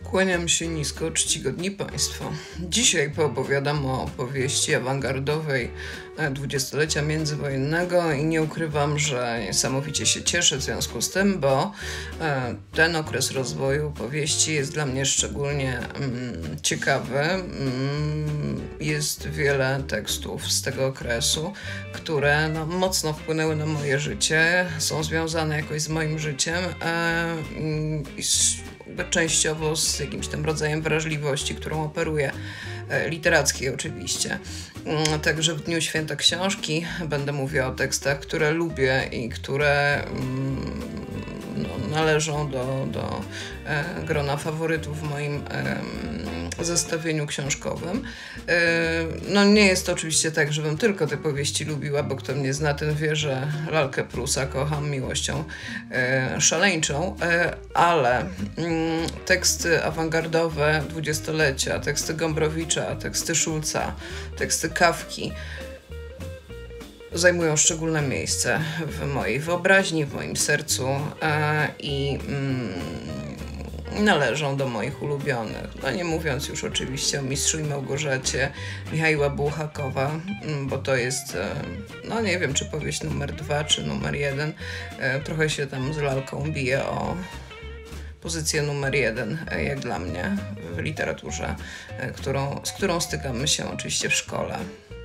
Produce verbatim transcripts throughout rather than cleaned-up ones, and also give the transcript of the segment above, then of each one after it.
Kłaniam się nisko, czcigodni Państwo. Dzisiaj poopowiadam o powieści awangardowej dwudziestolecia międzywojennego i nie ukrywam, że niesamowicie się cieszę w związku z tym, bo ten okres rozwoju powieści jest dla mnie szczególnie mm, ciekawy. Mm, jest wiele tekstów z tego okresu, które no, mocno wpłynęły na moje życie, są związane jakoś z moim życiem e, i z częściowo z jakimś tam rodzajem wrażliwości, którą operuję, literackiej oczywiście. Także w Dniu Święta Książki będę mówiła o tekstach, które lubię i które no, należą do, do e, grona faworytów w moim e, zestawieniu książkowym. E, no nie jest to oczywiście tak, żebym tylko te powieści lubiła, bo kto mnie zna, ten wie, że lalkę Prusa kocham miłością e, szaleńczą, e, ale mm, teksty awangardowe dwudziestolecia, teksty Gombrowicza, teksty Szulca, teksty Kafki zajmują szczególne miejsce w mojej wyobraźni, w moim sercu e, i mm, należą do moich ulubionych. No nie mówiąc już oczywiście o Mistrzu i Małgorzacie Michaiła Bułhakowa, bo to jest, e, no nie wiem, czy powieść numer dwa, czy numer jeden. E, trochę się tam z lalką bije o pozycję numer jeden, jak dla mnie, w literaturze, e, którą, z którą stykamy się oczywiście w szkole.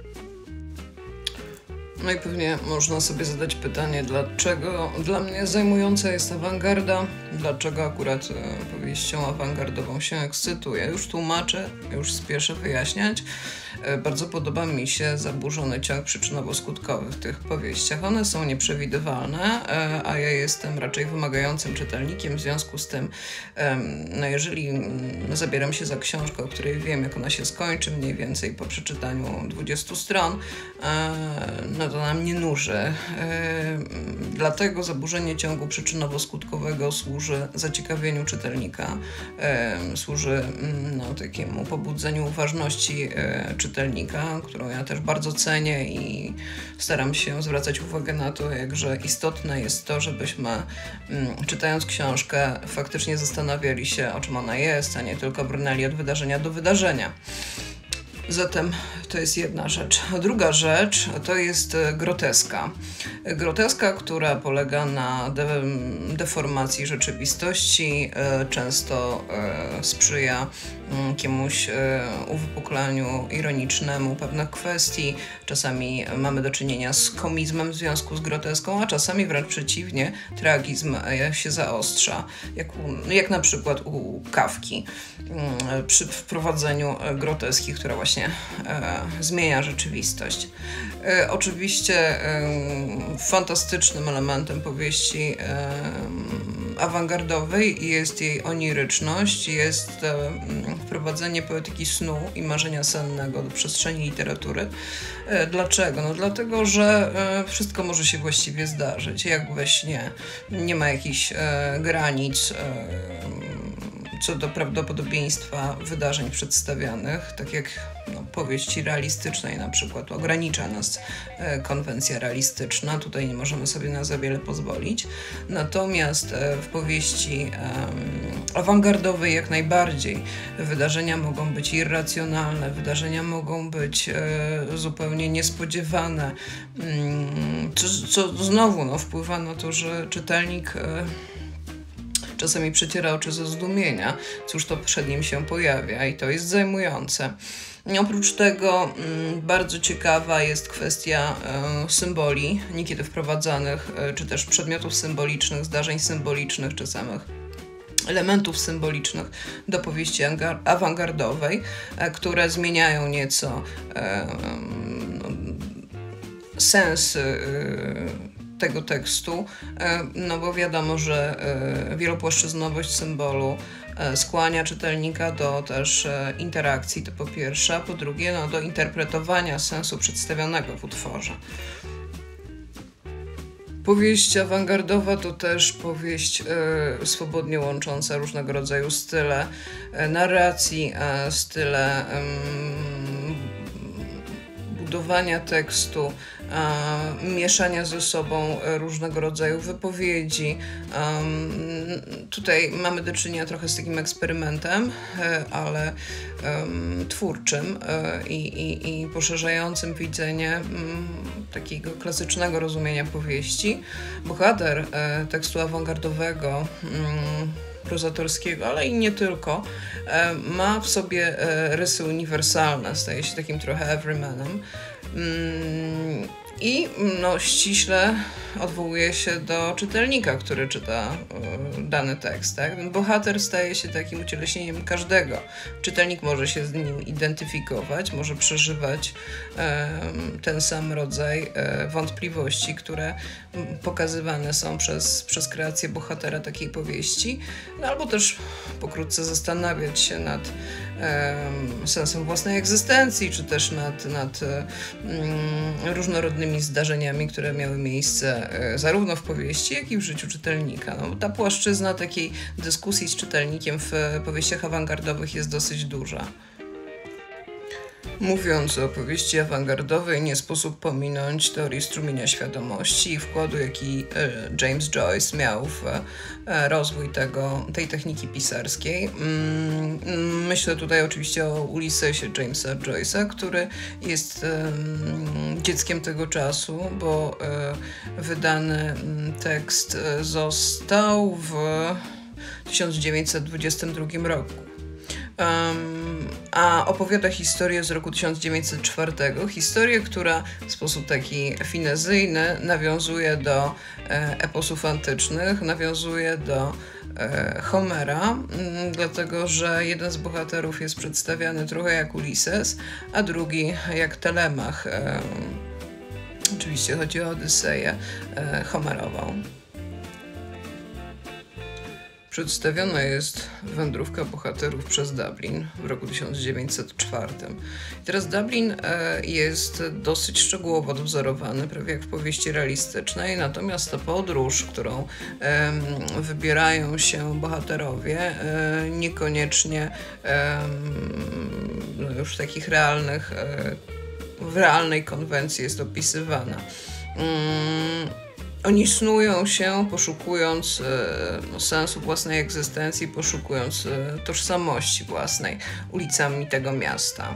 No i pewnie można sobie zadać pytanie, dlaczego dla mnie zajmująca jest awangarda, dlaczego akurat e, powieścią awangardową się ekscytuję. Już tłumaczę, już spieszę wyjaśniać. E, bardzo podoba mi się zaburzony ciąg przyczynowo-skutkowy w tych powieściach. One są nieprzewidywalne, e, a ja jestem raczej wymagającym czytelnikiem, w związku z tym, e, no jeżeli m, zabieram się za książkę, o której wiem, jak ona się skończy, mniej więcej po przeczytaniu dwudziestu stron, e, no to ona mnie nuży. E, dlatego zaburzenie ciągu przyczynowo-skutkowego służy zaciekawieniu czytelnika, e, służy no, takiemu pobudzeniu uważności e, czytelnika, którą ja też bardzo cenię i staram się zwracać uwagę na to, jakże istotne jest to, żebyśmy m, czytając książkę faktycznie zastanawiali się, o czym ona jest, a nie tylko brnęli od wydarzenia do wydarzenia. Zatem to jest jedna rzecz. A druga rzecz to jest groteska. Groteska, która polega na de deformacji rzeczywistości, często sprzyja jakiemuś uwypuklaniu ironicznemu pewnych kwestii. Czasami mamy do czynienia z komizmem w związku z groteską, a czasami wręcz przeciwnie, tragizm się zaostrza, jak, u, jak na przykład u Kafki przy wprowadzeniu groteski, która właśnie e, zmienia rzeczywistość. E, oczywiście e, fantastycznym elementem powieści e, awangardowej jest jej oniryczność, jest e, wprowadzenie poetyki snu i marzenia sennego do przestrzeni literatury. E, dlaczego? No dlatego, że e, wszystko może się właściwie zdarzyć, jak we śnie. Nie ma jakichś e, granic e, co do prawdopodobieństwa wydarzeń przedstawianych, tak jak no, powieści realistycznej na przykład ogranicza nas e, konwencja realistyczna, tutaj nie możemy sobie na za wiele pozwolić, natomiast e, w powieści e, awangardowej jak najbardziej wydarzenia mogą być irracjonalne, wydarzenia mogą być e, zupełnie niespodziewane, mm, co, co znowu no, wpływa na to, że czytelnik e, czasami przeciera oczy ze zdumienia, cóż to przed nim się pojawia i to jest zajmujące. Oprócz tego m, bardzo ciekawa jest kwestia e, symboli, niekiedy wprowadzanych, e, czy też przedmiotów symbolicznych, zdarzeń symbolicznych, czy samych elementów symbolicznych do powieści awangardowej, e, które zmieniają nieco e, no, sens e, tego tekstu, no bo wiadomo, że wielopłaszczyznowość symbolu skłania czytelnika do też interakcji, to po pierwsze, a po drugie no, do interpretowania sensu przedstawionego w utworze. Powieść awangardowa to też powieść e, swobodnie łącząca różnego rodzaju style e, narracji, e, style e, budowania tekstu, e, mieszania ze sobą różnego rodzaju wypowiedzi. Um, tutaj mamy do czynienia trochę z takim eksperymentem, e, ale um, twórczym e, i, i poszerzającym widzenie um, takiego klasycznego rozumienia powieści. Bohater e, tekstu awangardowego, um, prozatorskiego, ale i nie tylko, e, ma w sobie e, rysy uniwersalne, staje się takim trochę everymanem. Mm, I no, ściśle odwołuje się do czytelnika, który czyta y, dany tekst. Tak? Ten bohater staje się takim ucieleśnieniem każdego. Czytelnik może się z nim identyfikować, może przeżywać y, ten sam rodzaj y, wątpliwości, które y, pokazywane są przez, przez kreację bohatera takiej powieści, no, albo też pokrótce zastanawiać się nad y, sensem własnej egzystencji, czy też nad, nad y, y, różnorodnymi zdarzeniami, które miały miejsce zarówno w powieści, jak i w życiu czytelnika. No, ta płaszczyzna takiej dyskusji z czytelnikiem w powieściach awangardowych jest dosyć duża. Mówiąc o powieści awangardowej, nie sposób pominąć teorii strumienia świadomości i wkładu, jaki James Joyce miał w rozwój tego, tej techniki pisarskiej. Myślę tutaj oczywiście o Ulissesie Jamesa Joyce'a, który jest dzieckiem tego czasu, bo wydany tekst został w tysiąc dziewięćset dwudziestym drugim roku. Um, a opowiada historię z roku tysiąc dziewięćset czwartego. Historię, która w sposób taki finezyjny nawiązuje do e, eposów antycznych, nawiązuje do e, Homera, m, dlatego że jeden z bohaterów jest przedstawiany trochę jak Ulises, a drugi jak Telemach. E, oczywiście chodzi o Odyseję e, Homerową. Przedstawiona jest wędrówka bohaterów przez Dublin w roku tysiąc dziewięćset czwartym. I teraz Dublin e, jest dosyć szczegółowo odwzorowany, prawie jak w powieści realistycznej, natomiast ta podróż, którą e, wybierają się bohaterowie, e, niekoniecznie e, no już w takich realnych, e, w realnej konwencji jest opisywana. Mm, Oni snują się, poszukując e, sensu własnej egzystencji, poszukując e, tożsamości własnej ulicami tego miasta.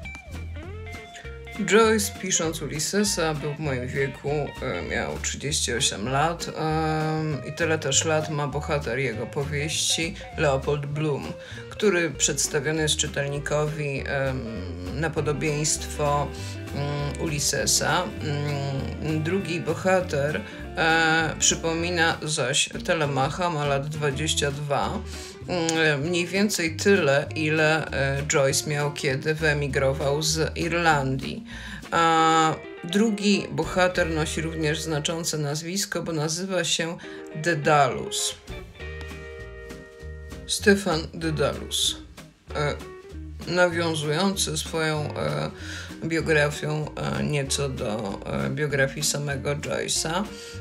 Joyce, pisząc Ulyssesa, był w moim wieku, e, miał trzydzieści osiem lat e, i tyle też lat ma bohater jego powieści Leopold Bloom, który przedstawiony jest czytelnikowi e, na podobieństwo e, Ulyssesa. E, drugi bohater E, przypomina zaś Telemacha, ma lat dwadzieścia dwa, e, mniej więcej tyle, ile e, Joyce miał, kiedy wyemigrował z Irlandii. A drugi bohater nosi również znaczące nazwisko, bo nazywa się Dedalus. Stefan Dedalus, e, nawiązujący swoją e, biografią e, nieco do e, biografii samego Joyce'a.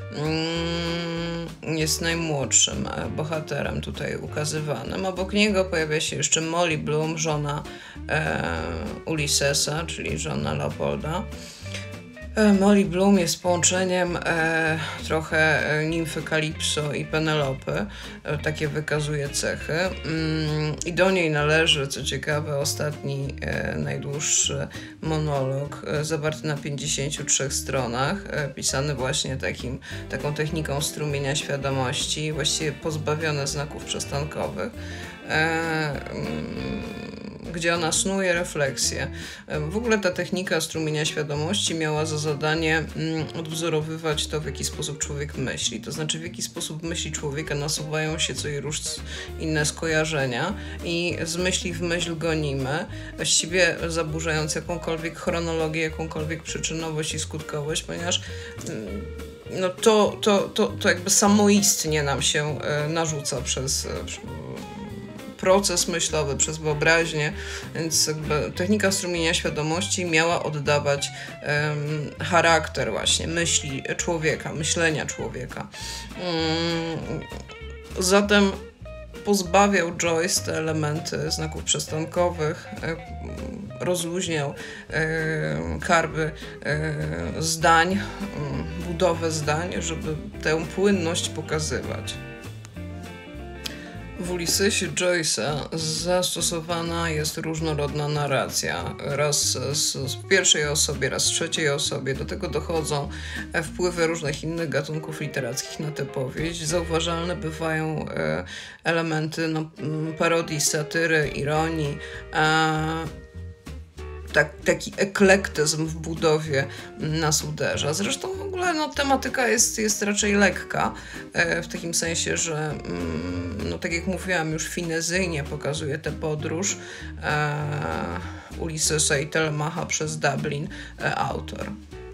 Mm, jest najmłodszym e, bohaterem tutaj ukazywanym. Obok niego pojawia się jeszcze Molly Bloom, żona e, Ulyssesa, czyli żona Leopolda. Molly Bloom jest połączeniem e, trochę nimfy Kalipso i Penelopy. E, takie wykazuje cechy. Mm, I do niej należy, co ciekawe, ostatni, e, najdłuższy monolog, e, zawarty na pięćdziesięciu trzech stronach, e, pisany właśnie takim, taką techniką strumienia świadomości, właściwie pozbawione znaków przystankowych. E, mm, gdzie ona snuje refleksję. W ogóle ta technika strumienia świadomości miała za zadanie mm, odwzorowywać to, w jaki sposób człowiek myśli. To znaczy, w jaki sposób myśli człowieka nasuwają się co i róż inne skojarzenia i z myśli w myśl gonimy, właściwie zaburzając jakąkolwiek chronologię, jakąkolwiek przyczynowość i skutkowość, ponieważ mm, no to, to, to, to jakby samoistnie nam się e, narzuca przez e, proces myślowy, przez wyobraźnię, więc jakby technika strumienia świadomości miała oddawać um, charakter właśnie myśli człowieka, myślenia człowieka. Um, zatem pozbawiał Joyce te elementy znaków przestankowych, rozluźniał karby zdań, budowę zdań, żeby tę płynność pokazywać. W Ulyssesie Joyce'a zastosowana jest różnorodna narracja, raz z, z pierwszej osobie, raz z trzeciej osobie. Do tego dochodzą wpływy różnych innych gatunków literackich na tę powieść. Zauważalne bywają elementy no, parodii, satyry, ironii, Tak, taki eklektyzm w budowie nas uderza. Zresztą w ogóle no, tematyka jest, jest raczej lekka, e, w takim sensie, że mm, no, tak jak mówiłam, już finezyjnie pokazuje tę podróż e, Ulyssesa i Telemacha przez Dublin e, autor.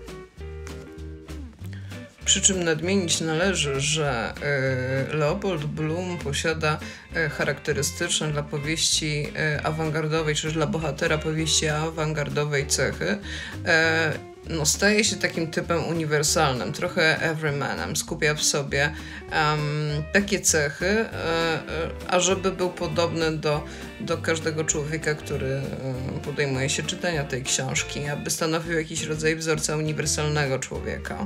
Przy czym nadmienić należy, że Leopold Bloom posiada charakterystyczne dla powieści awangardowej, czy dla bohatera powieści awangardowej cechy. No, staje się takim typem uniwersalnym, trochę everymanem, skupia w sobie um, takie cechy, ażeby był podobny do, do każdego człowieka, który podejmuje się czytania tej książki, aby stanowił jakiś rodzaj wzorca uniwersalnego człowieka.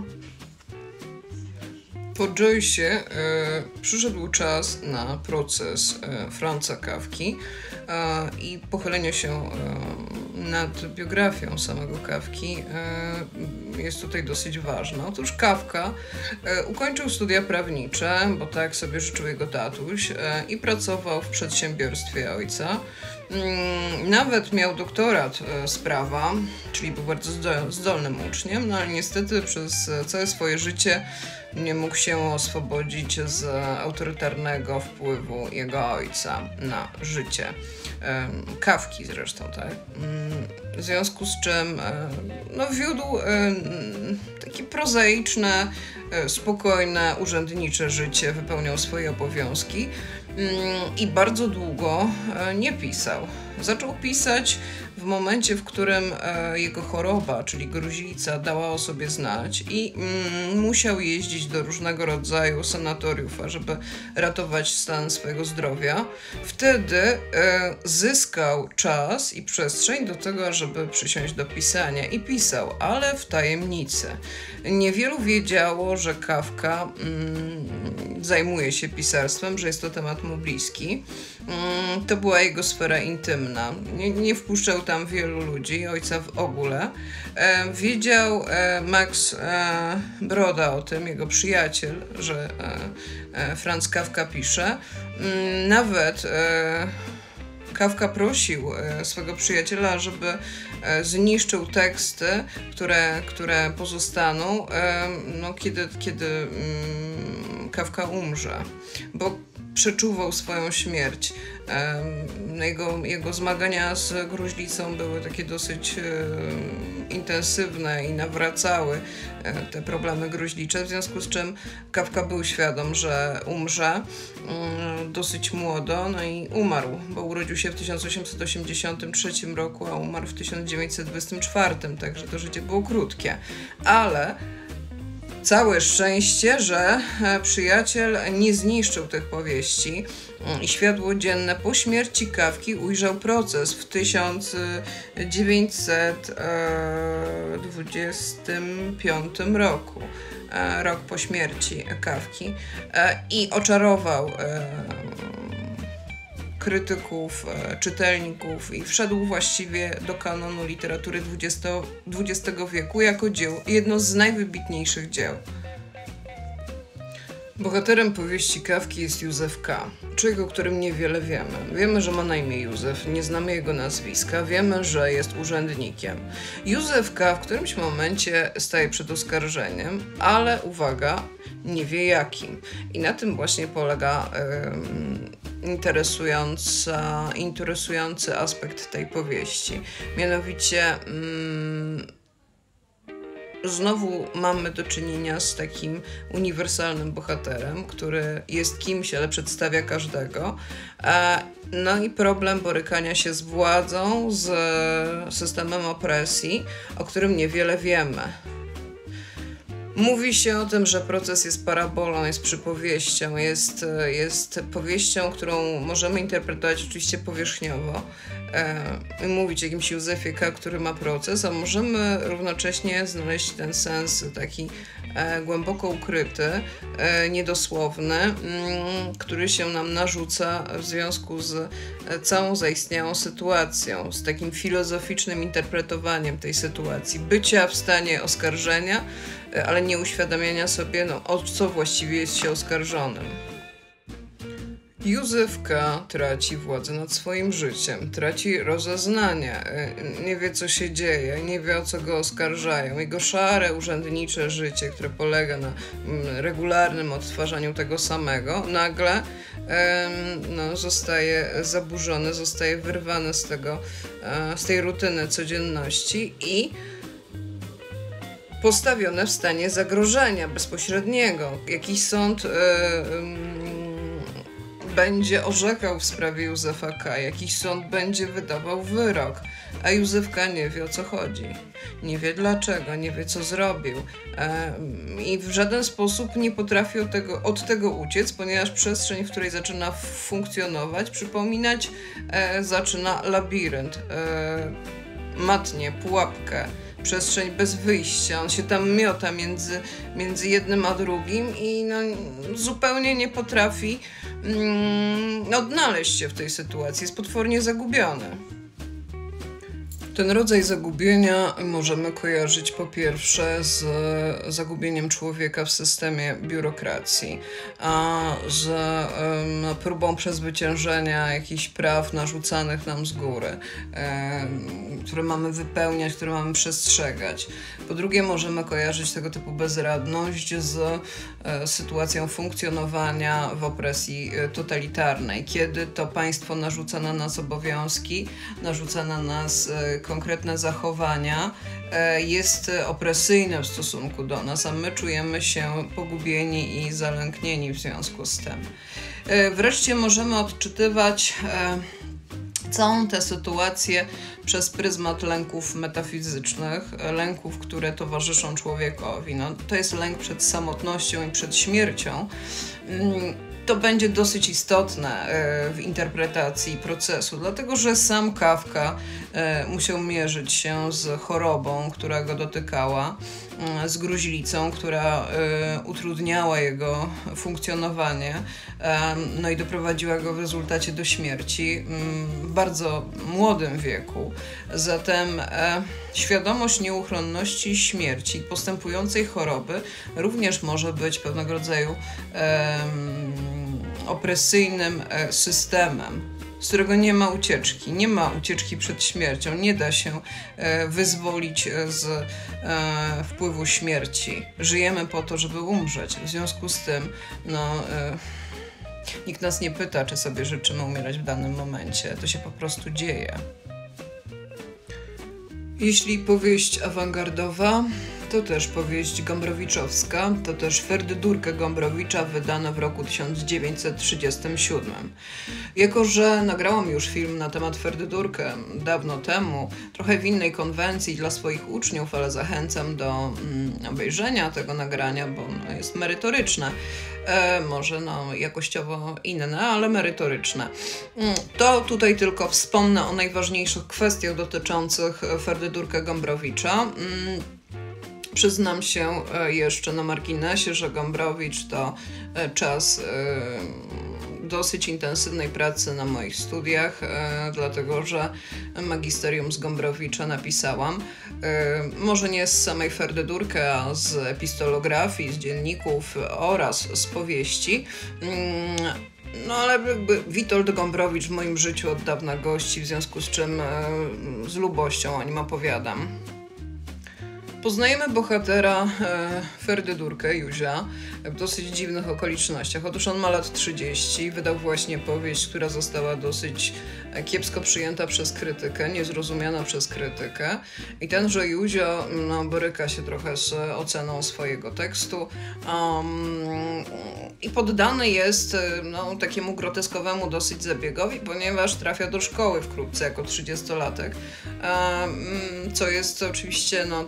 Po Joyce'ie e, przyszedł czas na proces e, Franza Kafki e, i pochylenie się e, nad biografią samego Kafki e, jest tutaj dosyć ważne. Otóż Kafka e, ukończył studia prawnicze, bo tak sobie życzył jego tatuś, e, i pracował w przedsiębiorstwie ojca. Mm, nawet miał doktorat e, z prawa, czyli był bardzo zdolnym uczniem, no ale niestety przez całe swoje życie nie mógł się oswobodzić z autorytarnego wpływu jego ojca na życie. Kafki zresztą, tak? W związku z czym no, wiódł takie prozaiczne, spokojne, urzędnicze życie, wypełniał swoje obowiązki i bardzo długo nie pisał. Zaczął pisać w momencie, w którym e, jego choroba, czyli gruźlica, dała o sobie znać i mm, musiał jeździć do różnego rodzaju sanatoriów, ażeby ratować stan swojego zdrowia. Wtedy e, zyskał czas i przestrzeń do tego, żeby przysiąść do pisania i pisał, ale w tajemnicy. Niewielu wiedziało, że Kafka mm, zajmuje się pisarstwem, że jest to temat mu bliski. Mm, to była jego sfera intymna. Nie, nie wpuszczał tam wielu ludzi, ojca w ogóle. E, wiedział e, Max e, Broda o tym, jego przyjaciel, że e, e, Franz Kafka pisze. Mm, nawet e, Kafka prosił e, swego przyjaciela, żeby e, zniszczył teksty, które, które pozostaną, e, no, kiedy, kiedy mm, Kafka umrze, bo przeczuwał swoją śmierć. Jego, jego zmagania z gruźlicą były takie dosyć e, intensywne i nawracały e, te problemy gruźlicze, w związku z czym Kafka był świadom, że umrze e, dosyć młodo, no i umarł, bo urodził się w tysiąc osiemset osiemdziesiątym trzecim roku, a umarł w tysiąc dziewięćset dwudziestym czwartym, także to życie było krótkie. Ale całe szczęście, że przyjaciel nie zniszczył tych powieści i światło dzienne po śmierci Kafki ujrzał proces w tysiąc dziewięćset dwudziestym piątym roku, rok po śmierci Kafki, i oczarował krytyków, czytelników i wszedł właściwie do kanonu literatury dwudziestego wieku jako dzieło, jedno z najwybitniejszych dzieł. Bohaterem powieści Kafki jest Józef K., człowiek, o którym niewiele wiemy. Wiemy, że ma na imię Józef, nie znamy jego nazwiska, wiemy, że jest urzędnikiem. Józef K. w którymś momencie staje przed oskarżeniem, ale uwaga, nie wie jakim. I na tym właśnie polega yy, interesująca, interesujący aspekt tej powieści. Mianowicie yy, znowu mamy do czynienia z takim uniwersalnym bohaterem, który jest kimś, ale przedstawia każdego. No i problem borykania się z władzą, z systemem opresji, o którym niewiele wiemy. Mówi się o tym, że proces jest parabolą, jest przypowieścią, jest, jest powieścią, którą możemy interpretować oczywiście powierzchniowo e, mówić o jakimś Józefie K., który ma proces, a możemy równocześnie znaleźć ten sens taki e, głęboko ukryty, e, niedosłowny, m, który się nam narzuca w związku z całą zaistniałą sytuacją, z takim filozoficznym interpretowaniem tej sytuacji, bycia w stanie oskarżenia, ale nie uświadamiania sobie, no, o co właściwie jest się oskarżonym. Józef K. traci władzę nad swoim życiem, traci rozeznanie, nie wie, co się dzieje, nie wie, o co go oskarżają. Jego szare, urzędnicze życie, które polega na regularnym odtwarzaniu tego samego, nagle no, zostaje zaburzone, zostaje wyrwane z tego, z tej rutyny codzienności i postawione w stanie zagrożenia bezpośredniego. Jakiś sąd yy, yy, będzie orzekał w sprawie Józefa K., jakiś sąd będzie wydawał wyrok, a Józef K. nie wie, o co chodzi. Nie wie dlaczego, nie wie, co zrobił yy, i w żaden sposób nie potrafi od tego, od tego uciec, ponieważ przestrzeń, w której zaczyna funkcjonować, przypominać yy, zaczyna labirynt, yy, matnię, pułapkę, przestrzeń bez wyjścia. On się tam miota między, między jednym a drugim i no, zupełnie nie potrafi mm, odnaleźć się w tej sytuacji. Jest potwornie zagubiony. Ten rodzaj zagubienia możemy kojarzyć po pierwsze z zagubieniem człowieka w systemie biurokracji, a z um, próbą przezwyciężenia jakichś praw narzucanych nam z góry, um, które mamy wypełniać, które mamy przestrzegać. Po drugie, możemy kojarzyć tego typu bezradność z e, sytuacją funkcjonowania w opresji totalitarnej, kiedy to państwo narzuca na nas obowiązki, narzuca na nas e, konkretne zachowania, e, jest opresyjne w stosunku do nas, a my czujemy się pogubieni i zalęknieni w związku z tym. E, wreszcie możemy odczytywać e, całą tę sytuację przez pryzmat lęków metafizycznych, lęków, które towarzyszą człowiekowi. No, to jest lęk przed samotnością i przed śmiercią. To będzie dosyć istotne w interpretacji procesu, dlatego że sam Kafka musiał mierzyć się z chorobą, która go dotykała, z gruźlicą, która utrudniała jego funkcjonowanie, no i doprowadziła go w rezultacie do śmierci w bardzo młodym wieku. Zatem świadomość nieuchronności śmierci, postępującej choroby również może być pewnego rodzaju opresyjnym systemem, z którego nie ma ucieczki, nie ma ucieczki przed śmiercią, nie da się wyzwolić z wpływu śmierci. Żyjemy po to, żeby umrzeć. W związku z tym no, nikt nas nie pyta, czy sobie życzymy umierać w danym momencie. To się po prostu dzieje. Jeśli powieść awangardowa, to też powieść gombrowiczowska, to też Ferdydurkę Gombrowicza wydana w roku tysiąc dziewięćset trzydziestym siódmym. Jako że nagrałam już film na temat Ferdydurkę dawno temu, trochę w innej konwencji dla swoich uczniów, ale zachęcam do mm, obejrzenia tego nagrania, bo no, jest merytoryczne. E, może no, jakościowo inne, ale merytoryczne. To tutaj tylko wspomnę o najważniejszych kwestiach dotyczących Ferdydurkę Gombrowicza. Przyznam się jeszcze na marginesie, że Gombrowicz to czas dosyć intensywnej pracy na moich studiach, dlatego że magisterium z Gombrowicza napisałam. Może nie z samej Ferdydurki, a z epistolografii, z dzienników oraz z powieści. No ale jakby Witold Gombrowicz w moim życiu od dawna gości, w związku z czym z lubością o nim opowiadam. Poznajemy bohatera e, Ferdydurkę, Józia, w dosyć dziwnych okolicznościach. Otóż on ma lat trzydzieści, wydał właśnie powieść, która została dosyć kiepsko przyjęta przez krytykę, niezrozumiana przez krytykę. I tenże Józio no, boryka się trochę z oceną swojego tekstu um, i poddany jest no, takiemu groteskowemu dosyć zabiegowi, ponieważ trafia do szkoły wkrótce jako trzydziestolatek, um, co jest oczywiście no, takie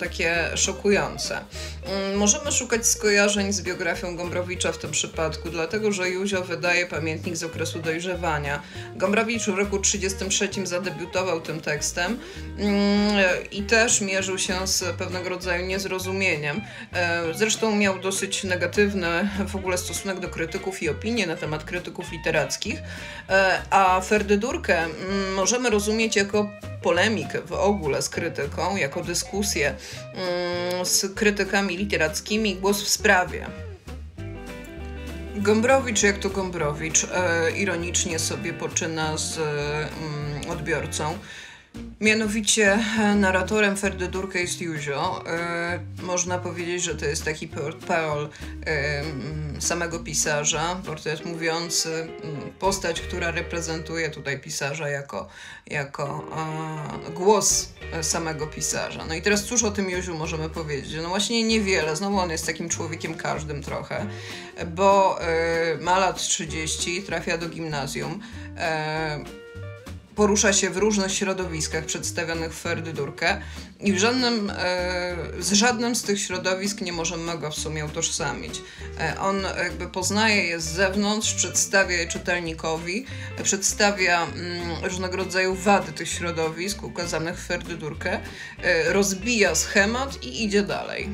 szokujące. Możemy szukać skojarzeń z biografią Gombrowicza w tym przypadku, dlatego że Józio wydaje pamiętnik z okresu dojrzewania. Gombrowicz w roku trzydziestym trzecim zadebiutował tym tekstem i też mierzył się z pewnego rodzaju niezrozumieniem. Zresztą miał dosyć negatywny w ogóle stosunek do krytyków i opinie na temat krytyków literackich, a Ferdydurkę możemy rozumieć jako polemikę w ogóle z krytyką, jako dyskusję z krytykami literackimi, głos w sprawie. Gombrowicz, jak to Gombrowicz, ironicznie sobie poczyna z odbiorcą. Mianowicie narratorem Ferdydurkę jest Józio. E, można powiedzieć, że to jest taki portparol e, samego pisarza, portret mówiący, postać, która reprezentuje tutaj pisarza jako, jako e, głos samego pisarza. No i teraz cóż o tym Józiu możemy powiedzieć? No właśnie niewiele. Znowu on jest takim człowiekiem każdym trochę, bo e, ma lat trzydzieści, trafia do gimnazjum, e, porusza się w różnych środowiskach przedstawionych w Ferdydurkę i w żadnym, e, z żadnym z tych środowisk nie możemy go w sumie utożsamić. E, on jakby poznaje je z zewnątrz, przedstawia je czytelnikowi, przedstawia mm, różnego rodzaju wady tych środowisk ukazanych w Ferdydurkę, e, rozbija schemat i idzie dalej.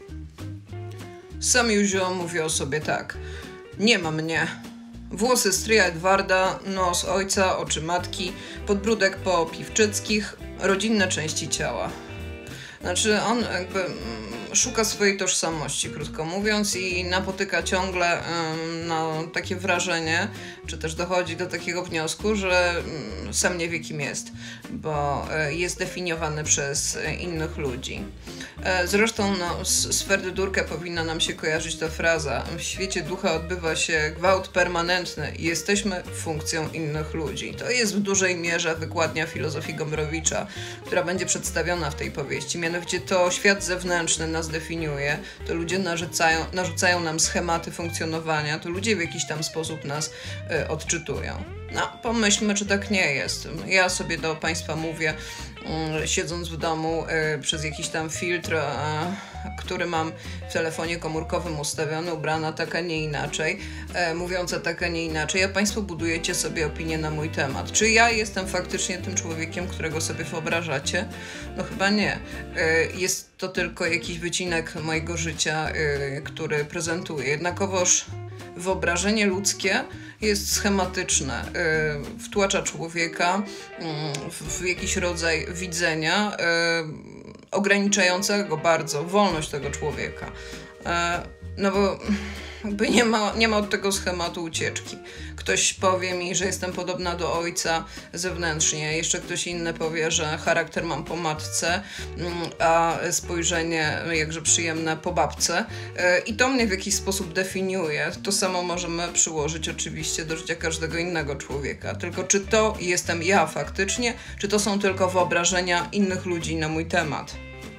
Sam Józio mówi o sobie tak: nie ma mnie. Włosy stryja Edwarda, nos ojca, oczy matki, podbródek po Piwczyckich, rodzinne części ciała. Znaczy on jakby szuka swojej tożsamości, krótko mówiąc, i napotyka ciągle um, na takie wrażenie, czy też dochodzi do takiego wniosku, że um, sam nie wie, kim jest, bo um, jest definiowany przez um, innych ludzi. E, zresztą no, z, z Ferdydurkę powinna nam się kojarzyć ta fraza: w świecie ducha odbywa się gwałt permanentny i jesteśmy funkcją innych ludzi. To jest w dużej mierze wykładnia filozofii Gombrowicza, która będzie przedstawiona w tej powieści. Mianowicie to świat zewnętrzny nas definiuje, to ludzie narzucają, narzucają nam schematy funkcjonowania, to ludzie w jakiś tam sposób nas y, odczytują. No, pomyślmy, czy tak nie jest. Ja sobie do Państwa mówię, y, siedząc w domu y, przez jakiś tam filtr, y, który mam w telefonie komórkowym ustawiony, ubrana tak, a nie inaczej, y, mówiąca tak, a nie inaczej, a Państwo budujecie sobie opinię na mój temat. Czy ja jestem faktycznie tym człowiekiem, którego sobie wyobrażacie? No chyba nie. Y, jest to tylko jakiś wycinek mojego życia, y, który prezentuję. Jednakowoż wyobrażenie ludzkie jest schematyczne, y, wtłacza człowieka y, w, w jakiś rodzaj widzenia y, ograniczającego bardzo wolność tego człowieka. Y, no bo jakby nie ma, nie ma od tego schematu ucieczki. Ktoś powie mi, że jestem podobna do ojca zewnętrznie, jeszcze ktoś inny powie, że charakter mam po matce, a spojrzenie jakże przyjemne po babce. I to mnie w jakiś sposób definiuje. To samo możemy przyłożyć oczywiście do życia każdego innego człowieka. Tylko czy to jestem ja faktycznie, czy to są tylko wyobrażenia innych ludzi na mój temat?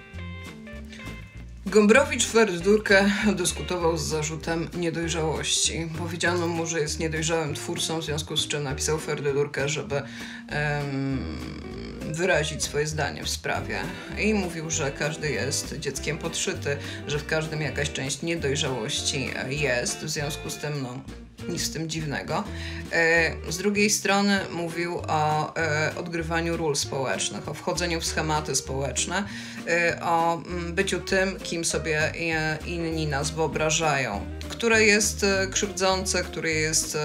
Gombrowicz Ferdydurkę dyskutował z zarzutem niedojrzałości. Powiedziano mu, że jest niedojrzałym twórcą, w związku z czym napisał Ferdydurkę, żeby um, wyrazić swoje zdanie w sprawie. I mówił, że każdy jest dzieckiem podszyty, że w każdym jakaś część niedojrzałości jest, w związku z tym no, nic w tym dziwnego. Z drugiej strony mówił o odgrywaniu ról społecznych, o wchodzeniu w schematy społeczne, o byciu tym, kim sobie inni nas wyobrażają, które jest krzywdzące, które jest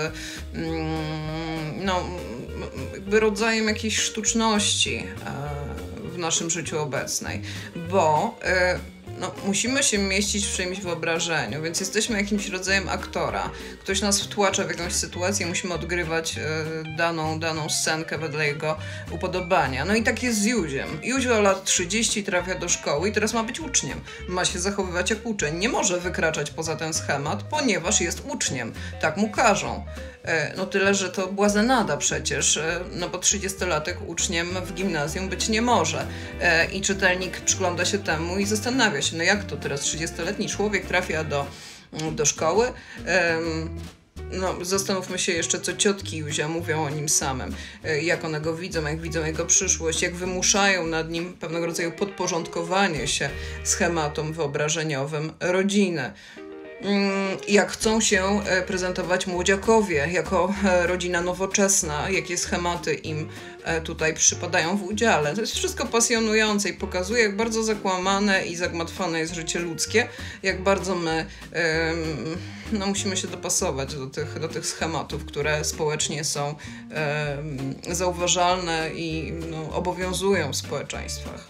no, jakby rodzajem jakiejś sztuczności w naszym życiu obecnej, bo no, musimy się mieścić w czyimś wyobrażeniu, więc jesteśmy jakimś rodzajem aktora. Ktoś nas wtłacza w jakąś sytuację, musimy odgrywać y, daną, daną scenkę wedle jego upodobania. No i tak jest z Józiem. Józio lat trzydzieści trafia do szkoły i teraz ma być uczniem. Ma się zachowywać jak uczeń. Nie może wykraczać poza ten schemat, ponieważ jest uczniem. Tak mu każą. No tyle, że to błazenada przecież, no bo trzydziestolatek uczniem w gimnazjum być nie może. I czytelnik przygląda się temu i zastanawia się, no jak to teraz trzydziestoletni człowiek trafia do, do szkoły, no, zastanówmy się jeszcze, co ciotki Józia mówią o nim samym, jak one go widzą, jak widzą jego przyszłość, jak wymuszają nad nim pewnego rodzaju podporządkowanie się schematom wyobrażeniowym rodziny. Jak chcą się prezentować młodziakowie jako rodzina nowoczesna, jakie schematy im tutaj przypadają w udziale. To jest wszystko pasjonujące i pokazuje, jak bardzo zakłamane i zagmatwane jest życie ludzkie, jak bardzo my no, musimy się dopasować do tych, do tych schematów, które społecznie są zauważalne i no, obowiązują w społeczeństwach.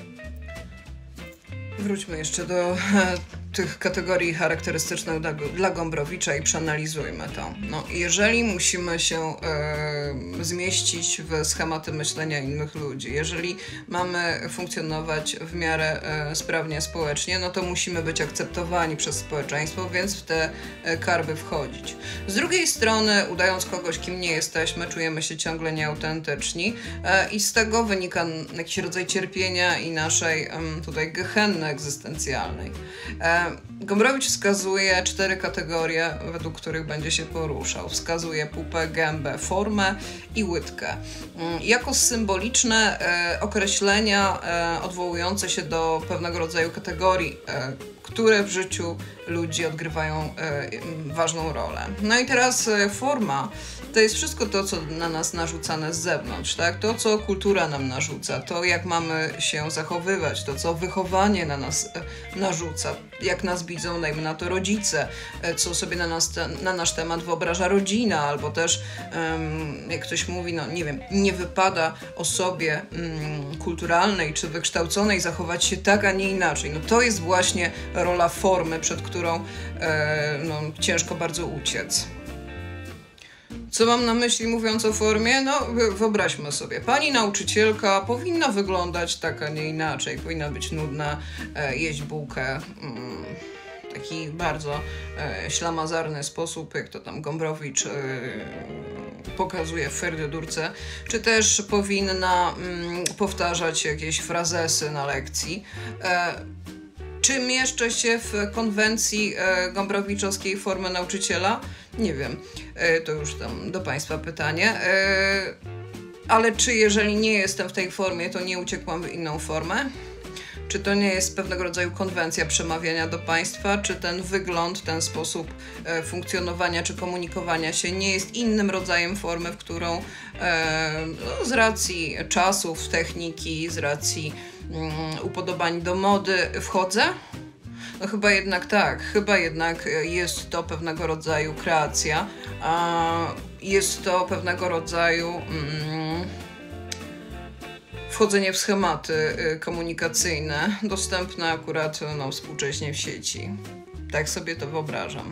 Wróćmy jeszcze do tych kategorii charakterystycznych dla, dla Gombrowicza i przeanalizujmy to. No, jeżeli musimy się e, zmieścić w schematy myślenia innych ludzi, jeżeli mamy funkcjonować w miarę e, sprawnie społecznie, no to musimy być akceptowani przez społeczeństwo, więc w te e, karby wchodzić. Z drugiej strony, udając kogoś, kim nie jesteśmy, czujemy się ciągle nieautentyczni e, i z tego wynika jakiś rodzaj cierpienia i naszej e, tutaj gehenny egzystencjalnej. E, Gombrowicz wskazuje cztery kategorie, według których będzie się poruszał. Wskazuje pupę, gębę, formę i łydkę. Jako symboliczne e, określenia e, odwołujące się do pewnego rodzaju kategorii, e, które w życiu ludzi odgrywają e, ważną rolę. No i teraz e, forma to jest wszystko to, co na nas narzucane z zewnątrz, tak? To, co kultura nam narzuca, to, jak mamy się zachowywać, to, co wychowanie na nas e, narzuca, jak nas widzą, dajmy na to rodzice, e, co sobie na, nas te, na nasz temat wyobraża rodzina, albo też, um, jak ktoś mówi, no nie wiem, nie wypada osobie um, kulturalnej czy wykształconej zachować się tak, a nie inaczej. No to jest właśnie rola formy, przed którą e, no, ciężko bardzo uciec. Co mam na myśli, mówiąc o formie? No, wyobraźmy sobie, pani nauczycielka powinna wyglądać tak, a nie inaczej. Powinna być nudna, e, jeść bułkę, mm, taki bardzo e, ślamazarny sposób, jak to tam Gombrowicz e, pokazuje w Ferdydurce, czy też powinna mm, powtarzać jakieś frazesy na lekcji. E, Czy mieszczę się w konwencji e, gombrowiczowskiej formy nauczyciela? Nie wiem, e, to już tam do Państwa pytanie. E, ale czy jeżeli nie jestem w tej formie, to nie uciekłam w inną formę? Czy to nie jest pewnego rodzaju konwencja przemawiania do Państwa? Czy ten wygląd, ten sposób e, funkcjonowania czy komunikowania się nie jest innym rodzajem formy, w którą e, no, z racji czasów, techniki, z racji upodobań do mody wchodzę? No chyba jednak tak, chyba jednak jest to pewnego rodzaju kreacja, a jest to pewnego rodzaju mm, wchodzenie w schematy komunikacyjne dostępne akurat no, współcześnie w sieci. Tak sobie to wyobrażam.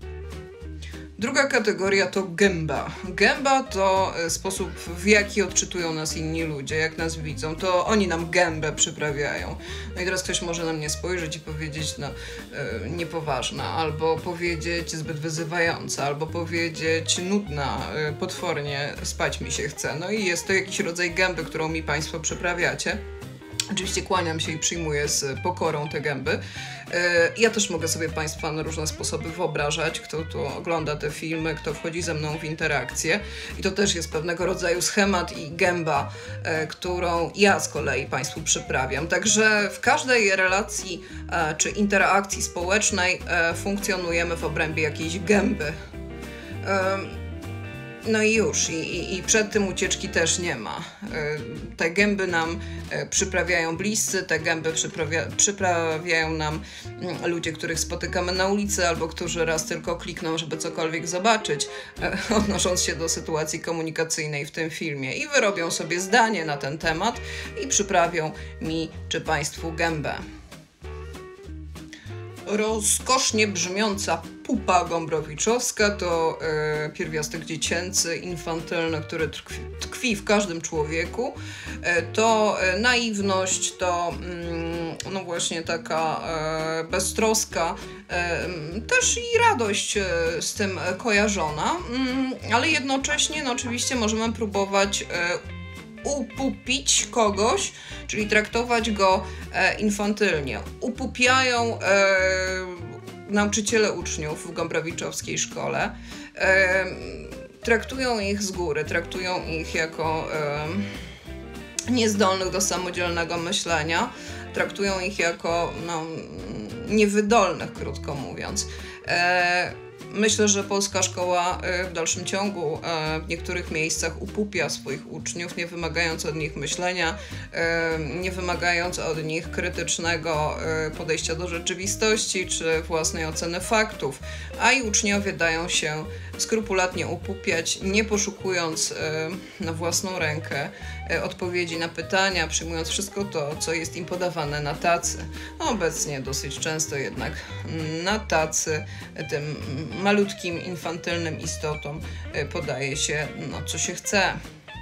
Druga kategoria to gęba. Gęba to sposób, w jaki odczytują nas inni ludzie, jak nas widzą. To oni nam gębę przyprawiają. No i teraz ktoś może na mnie spojrzeć i powiedzieć, no, yy, niepoważna, albo powiedzieć zbyt wyzywająca, albo powiedzieć nudna, yy, potwornie, spać mi się chce. No i jest to jakiś rodzaj gęby, którą mi Państwo przyprawiacie. Oczywiście kłaniam się i przyjmuję z pokorą te gęby. Ja też mogę sobie Państwa na różne sposoby wyobrażać, kto tu ogląda te filmy, kto wchodzi ze mną w interakcję. I to też jest pewnego rodzaju schemat i gęba, którą ja z kolei Państwu przyprawiam. Także w każdej relacji czy interakcji społecznej funkcjonujemy w obrębie jakiejś gęby. No i już, i, i przed tym ucieczki też nie ma. Te gęby nam przyprawiają bliscy, te gęby przyprawia, przyprawiają nam ludzie, których spotykamy na ulicy, albo którzy raz tylko klikną, żeby cokolwiek zobaczyć, odnosząc się do sytuacji komunikacyjnej w tym filmie, i wyrobią sobie zdanie na ten temat i przyprawią mi czy Państwu gębę. Rozkosznie brzmiąca pupa gombrowiczowska to e, pierwiastek dziecięcy, infantylny, który tkwi, tkwi w każdym człowieku. E, to e, naiwność, to mm, no właśnie taka e, beztroska, e, też i radość e, z tym kojarzona, mm, ale jednocześnie no, oczywiście możemy próbować e, upupić kogoś, czyli traktować go e, infantylnie. Upupiają e, nauczyciele uczniów w gombrowiczowskiej szkole. E, traktują ich z góry, traktują ich jako e, niezdolnych do samodzielnego myślenia, traktują ich jako no, niewydolnych, krótko mówiąc. E, Myślę, że polska szkoła w dalszym ciągu w niektórych miejscach upupia swoich uczniów, nie wymagając od nich myślenia, nie wymagając od nich krytycznego podejścia do rzeczywistości czy własnej oceny faktów, a i uczniowie dają się skrupulatnie upupiać, nie poszukując na własną rękę odpowiedzi na pytania, przyjmując wszystko to, co jest im podawane na tacy. Obecnie dosyć często jednak na tacy tym malutkim, infantylnym istotom podaje się, no, co się chce.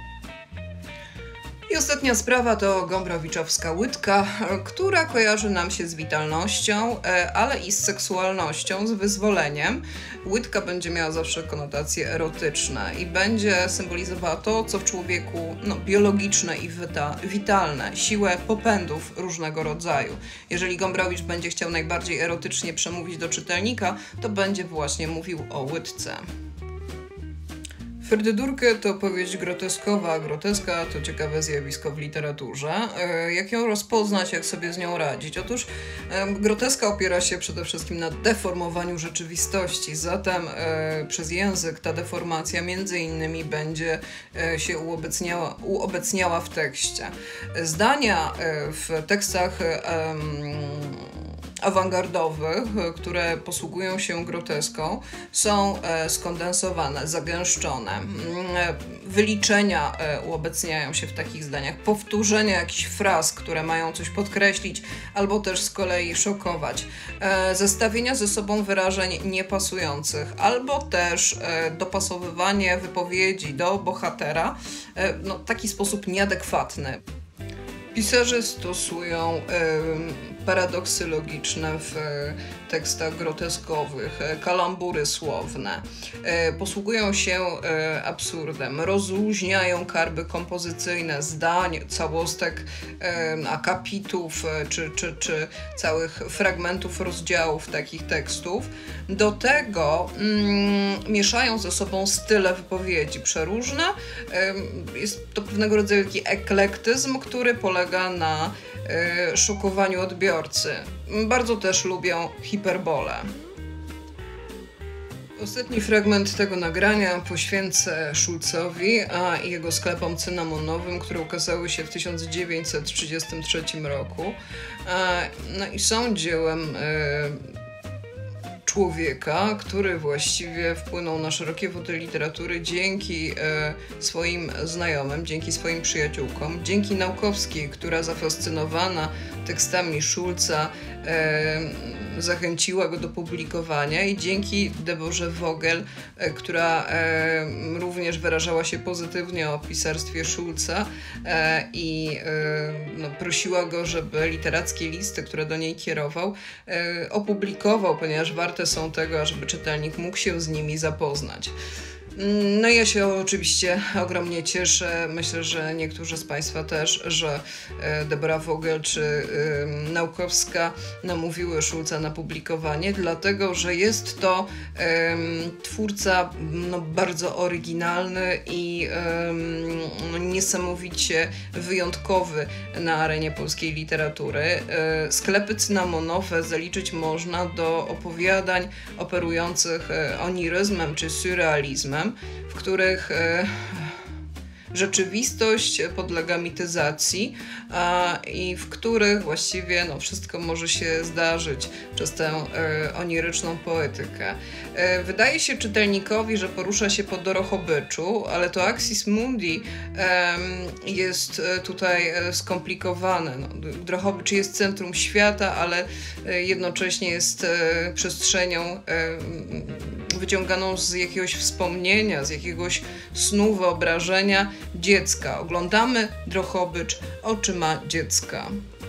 I ostatnia sprawa to Gombrowicz-owska łydka, która kojarzy nam się z witalnością, ale i z seksualnością, z wyzwoleniem. Łydka będzie miała zawsze konotacje erotyczne i będzie symbolizowała to, co w człowieku no, biologiczne i wita witalne, siłę popędów różnego rodzaju. Jeżeli Gombrowicz będzie chciał najbardziej erotycznie przemówić do czytelnika, to będzie właśnie mówił o łydce. Ferdydurkę to powieść groteskowa, a groteska to ciekawe zjawisko w literaturze. Jak ją rozpoznać, jak sobie z nią radzić? Otóż groteska opiera się przede wszystkim na deformowaniu rzeczywistości, zatem przez język ta deformacja między innymi będzie się uobecniała, uobecniała w tekście. Zdania w tekstach awangardowych, które posługują się groteską, są skondensowane, zagęszczone. Wyliczenia uobecniają się w takich zdaniach, powtórzenia jakichś fraz, które mają coś podkreślić, albo też z kolei szokować. Zestawienia ze sobą wyrażeń niepasujących, albo też dopasowywanie wypowiedzi do bohatera no, w taki sposób nieadekwatny. Pisarze stosują y, paradoksy logiczne w y, tekstach groteskowych, y, kalambury słowne, y, posługują się y, absurdem, rozluźniają karby kompozycyjne zdań, całostek, y, akapitów y, czy, czy, czy całych fragmentów rozdziałów takich tekstów. Do tego y, mieszają ze sobą style wypowiedzi przeróżne. Y, jest to pewnego rodzaju taki eklektyzm, który polega na y, szokowaniu odbiorcy. Bardzo też lubią hiperbolę. Ostatni fragment tego nagrania poświęcę Schulzowi a jego sklepom cynamonowym, które ukazały się w tysiąc dziewięćset trzydziestym trzecim roku. No i są dziełem y, człowieka, który właściwie wpłynął na szerokie wody literatury dzięki e, swoim znajomym, dzięki swoim przyjaciółkom, dzięki Naukowskiej, która zafascynowana tekstami Schulza e, zachęciła go do publikowania, i dzięki Deborze Vogel, e, która e, również wyrażała się pozytywnie o pisarstwie Schulza e, i e, no, prosiła go, żeby literackie listy, które do niej kierował, e, opublikował, ponieważ warte są tego, ażeby czytelnik mógł się z nimi zapoznać. No ja się oczywiście ogromnie cieszę, myślę, że niektórzy z Państwa też, że Debora Vogel czy y, Naukowska namówiły Schulza na publikowanie, dlatego że jest to y, twórca no, bardzo oryginalny i y, no, niesamowicie wyjątkowy na arenie polskiej literatury. Y, sklepy cynamonowe zaliczyć można do opowiadań operujących y, oniryzmem czy surrealizmem, w których e, rzeczywistość podlega mityzacji a, i w których właściwie no, wszystko może się zdarzyć przez tę e, oniryczną poetykę. E, wydaje się czytelnikowi, że porusza się po Dorochobyczu, ale to Axis Mundi e, jest tutaj skomplikowane. No, Dorochobycz jest centrum świata, ale jednocześnie jest e, przestrzenią e, wyciąganą z jakiegoś wspomnienia, z jakiegoś snu, wyobrażenia dziecka. Oglądamy Drohobycz oczyma dziecka.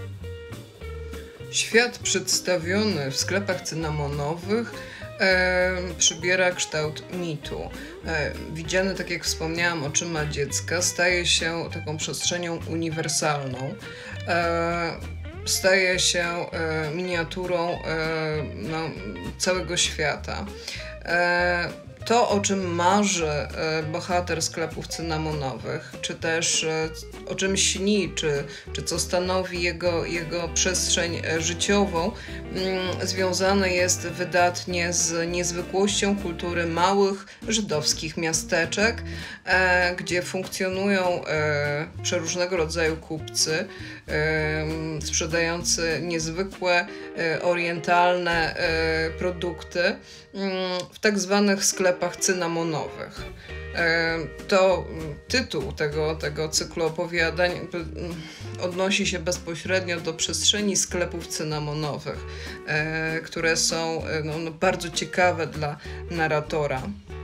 Świat przedstawiony w sklepach cynamonowych e, przybiera kształt mitu. E, widziany, tak jak wspomniałam, oczyma dziecka, staje się taką przestrzenią uniwersalną. E, staje się e, miniaturą e, no, całego świata. to, o czym marzy bohater sklepów cynamonowych, czy też o czym śni, czy, czy co stanowi jego, jego przestrzeń życiową, związane jest wydatnie z niezwykłością kultury małych żydowskich miasteczek, gdzie funkcjonują przeróżnego rodzaju kupcy sprzedający niezwykłe, orientalne produkty w tak zwanych sklepach cynamonowych. To tytuł tego, tego cyklu opowiadań odnosi się bezpośrednio do przestrzeni sklepów cynamonowych, które są no, no, bardzo ciekawe dla narratora.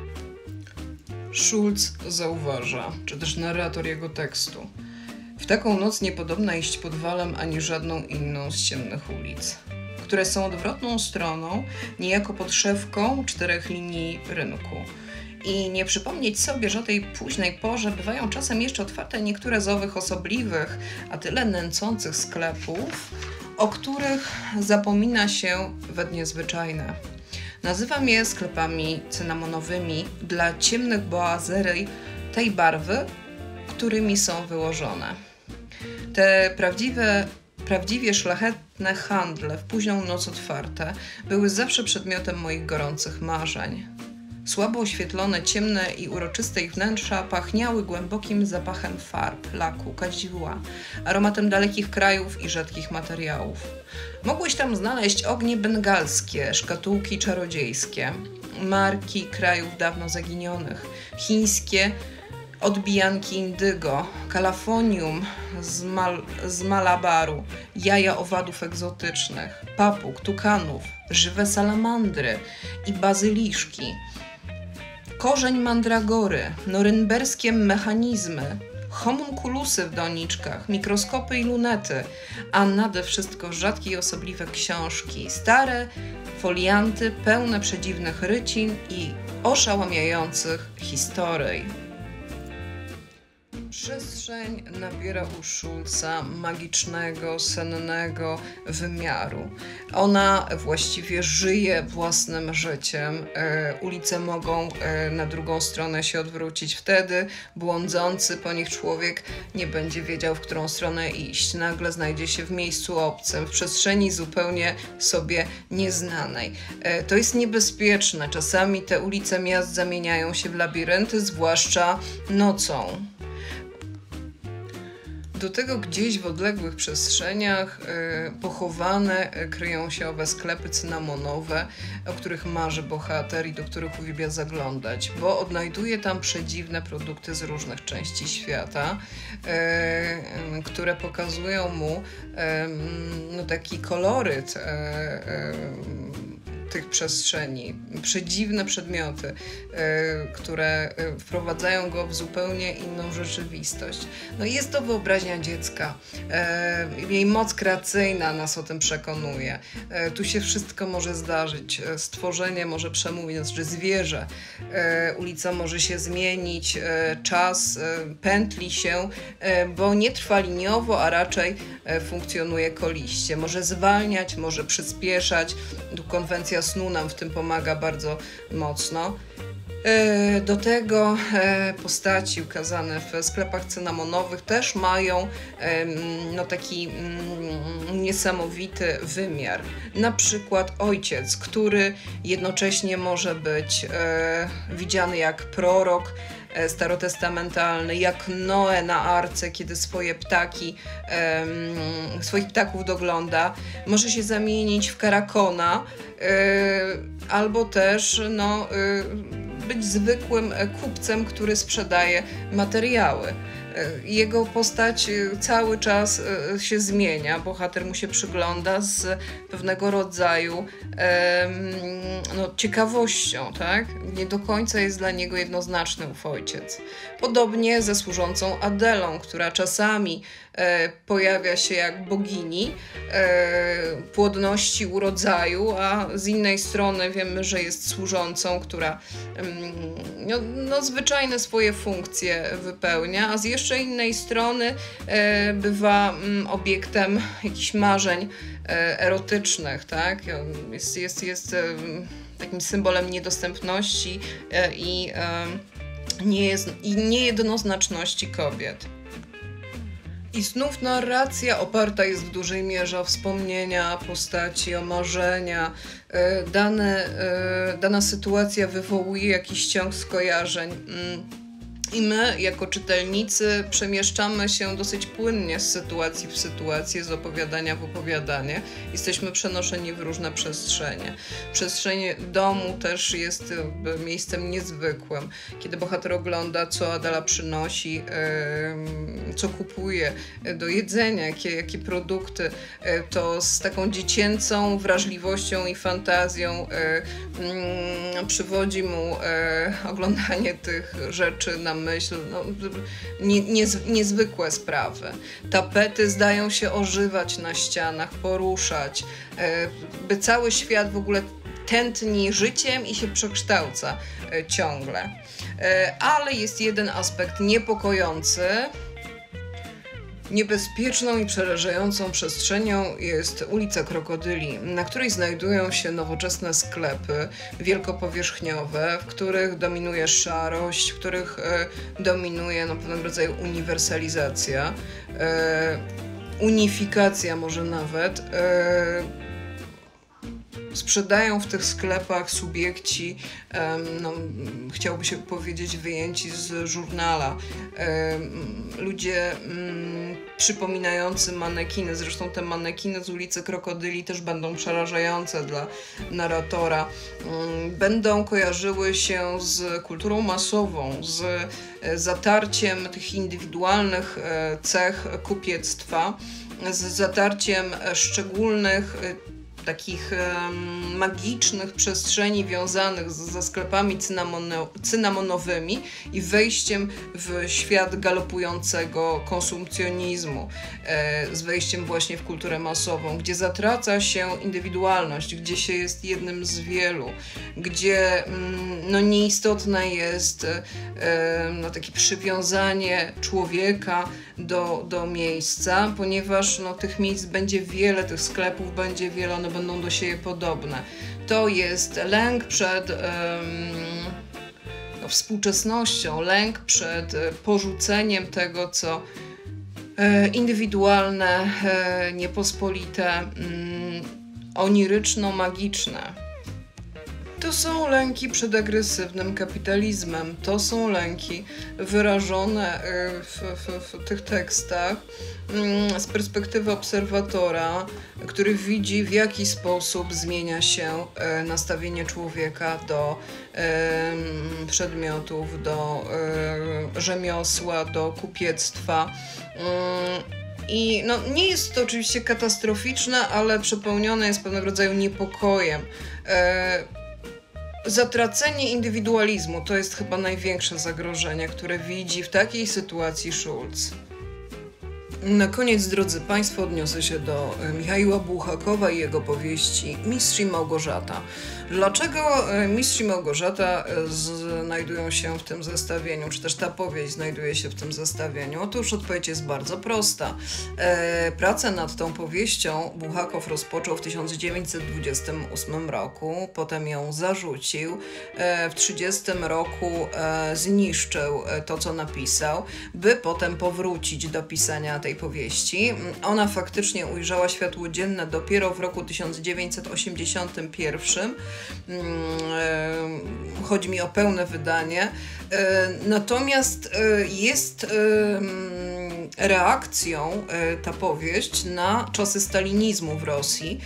Schulz zauważa, czy też narrator jego tekstu: w taką noc niepodobna iść pod walem ani żadną inną z ciemnych ulic, które są odwrotną stroną, niejako podszewką czterech linii rynku. I nie przypomnieć sobie, że o tej późnej porze bywają czasem jeszcze otwarte niektóre z owych osobliwych, a tyle nęcących sklepów, o których zapomina się we dnie zwyczajne. Nazywam je sklepami cynamonowymi dla ciemnych boazeryj tej barwy, którymi są wyłożone. Te prawdziwe Prawdziwie szlachetne handle w późną noc otwarte były zawsze przedmiotem moich gorących marzeń. Słabo oświetlone, ciemne i uroczyste ich wnętrza pachniały głębokim zapachem farb, laku, kadzidła, aromatem dalekich krajów i rzadkich materiałów. Mogłeś tam znaleźć ognie bengalskie, szkatułki czarodziejskie, marki krajów dawno zaginionych, chińskie odbijanki indygo, kalafonium z, mal, z Malabaru, jaja owadów egzotycznych, papug, tukanów, żywe salamandry i bazyliszki, korzeń mandragory, norymberskie mechanizmy, homunkulusy w doniczkach, mikroskopy i lunety, a nade wszystko rzadkie i osobliwe książki, stare folianty pełne przedziwnych rycin i oszałamiających historyj. Przestrzeń nabiera u Schulza magicznego, sennego wymiaru. Ona właściwie żyje własnym życiem. E, ulice mogą e, na drugą stronę się odwrócić. Wtedy błądzący po nich człowiek nie będzie wiedział, w którą stronę iść. Nagle znajdzie się w miejscu obcym, w przestrzeni zupełnie sobie nieznanej. E, to jest niebezpieczne. Czasami te ulice miast zamieniają się w labirynty, zwłaszcza nocą. Do tego gdzieś w odległych przestrzeniach y, pochowane y, kryją się owe sklepy cynamonowe, o których marzy bohater i do których uwielbia zaglądać, bo odnajduje tam przedziwne produkty z różnych części świata, y, y, które pokazują mu y, no, taki koloryt y, y, tych przestrzeni, przedziwne przedmioty, y, które y, wprowadzają go w zupełnie inną rzeczywistość. No i jest to wyobraźnia dziecka. Y, jej moc kreacyjna nas o tym przekonuje. Y, tu się wszystko może zdarzyć. Y, stworzenie może przemówić, znaczy zwierzę. Y, ulica może się zmienić, y, czas y, pętli się, y, bo nie trwa liniowo, a raczej y, funkcjonuje koliście. Może zwalniać, może przyspieszać. Tu konwencja snu nam w tym pomaga bardzo mocno. Do tego postaci ukazane w sklepach cynamonowych też mają no, taki niesamowity wymiar. Na przykład ojciec, który jednocześnie może być widziany jak prorok starotestamentalny, jak Noe na arce, kiedy swoje ptaki, um, swoich ptaków dogląda, może się zamienić w karakona, um, albo też no, um, być zwykłym kupcem, który sprzedaje materiały. Jego postać cały czas się zmienia, bohater mu się przygląda z pewnego rodzaju no, ciekawością, tak? Nie do końca jest dla niego jednoznaczny ów ojciec. Podobnie ze służącą Adelą, która czasami e, pojawia się jak bogini e, płodności, urodzaju, a z innej strony wiemy, że jest służącą, która no, no, zwyczajne swoje funkcje wypełnia, a z jeszcze innej strony e, bywa m, obiektem jakichś marzeń e, erotycznych, tak? Jest, jest, jest e, takim symbolem niedostępności i, nie jest, i niejednoznaczności kobiet. I znów narracja oparta jest w dużej mierze o wspomnienia postaci, o marzenia. Dane, dana sytuacja wywołuje jakiś ciąg skojarzeń. I my, jako czytelnicy, przemieszczamy się dosyć płynnie z sytuacji w sytuację, z opowiadania w opowiadanie. Jesteśmy przenoszeni w różne przestrzenie. Przestrzeń domu też jest miejscem niezwykłym. Kiedy bohater ogląda, co Adela przynosi, co kupuje do jedzenia, jakie, jakie produkty, to z taką dziecięcą wrażliwością i fantazją przywodzi mu oglądanie tych rzeczy na myśl, no, nie, nie, niezwykłe sprawy. Tapety zdają się ożywać na ścianach, poruszać, by cały świat w ogóle tętni życiem i się przekształca ciągle. Ale jest jeden aspekt niepokojący. Niebezpieczną i przerażającą przestrzenią jest ulica Krokodyli, na której znajdują się nowoczesne sklepy wielkopowierzchniowe, w których dominuje szarość, w których e, dominuje no, pewnego rodzaju uniwersalizacja, e, unifikacja może nawet. E, Sprzedają w tych sklepach subiekci, no, chciałoby się powiedzieć, wyjęci z żurnala. Ludzie mm, przypominający manekiny, zresztą te manekiny z ulicy Krokodyli też będą przerażające dla narratora. Będą kojarzyły się z kulturą masową, z zatarciem tych indywidualnych cech kupiectwa, z zatarciem szczególnych takich um, magicznych przestrzeni wiązanych z, ze sklepami cynamono, cynamonowymi i wejściem w świat galopującego konsumpcjonizmu, e, z wejściem właśnie w kulturę masową, gdzie zatraca się indywidualność, gdzie się jest jednym z wielu, gdzie mm, no, nieistotne jest e, no, takie przywiązanie człowieka do, do miejsca, ponieważ no, tych miejsc będzie wiele, tych sklepów będzie wiele, one będą do siebie podobne. To jest lęk przed um, no, współczesnością, lęk przed e, porzuceniem tego, co e, indywidualne, e, niepospolite, mm, oniryczno-magiczne. To są lęki przed agresywnym kapitalizmem. To są lęki wyrażone w, w, w tych tekstach z perspektywy obserwatora, który widzi, w jaki sposób zmienia się nastawienie człowieka do przedmiotów, do rzemiosła, do kupiectwa. I no, nie jest to oczywiście katastroficzne, ale przepełnione jest pewnego rodzaju niepokojem. Zatracenie indywidualizmu to jest chyba największe zagrożenie, które widzi w takiej sytuacji Schulz. Na koniec, drodzy Państwo, odniosę się do Michaiła Bułhakowa i jego powieści Mistrz i Małgorzata. Dlaczego Mistrz i Małgorzata znajdują się w tym zestawieniu, czy też ta powieść znajduje się w tym zestawieniu? Otóż odpowiedź jest bardzo prosta. E, pracę nad tą powieścią Bułhakow rozpoczął w tysiąc dziewięćset dwudziestym ósmym roku, potem ją zarzucił. E, w tysiąc dziewięćset trzydziestym roku e, zniszczył to, co napisał, by potem powrócić do pisania tej powieści. Ona faktycznie ujrzała światło dzienne dopiero w roku tysiąc dziewięćset osiemdziesiątym pierwszym. Chodzi mi o pełne wydanie. Natomiast jest reakcją ta powieść na czasy stalinizmu w Rosji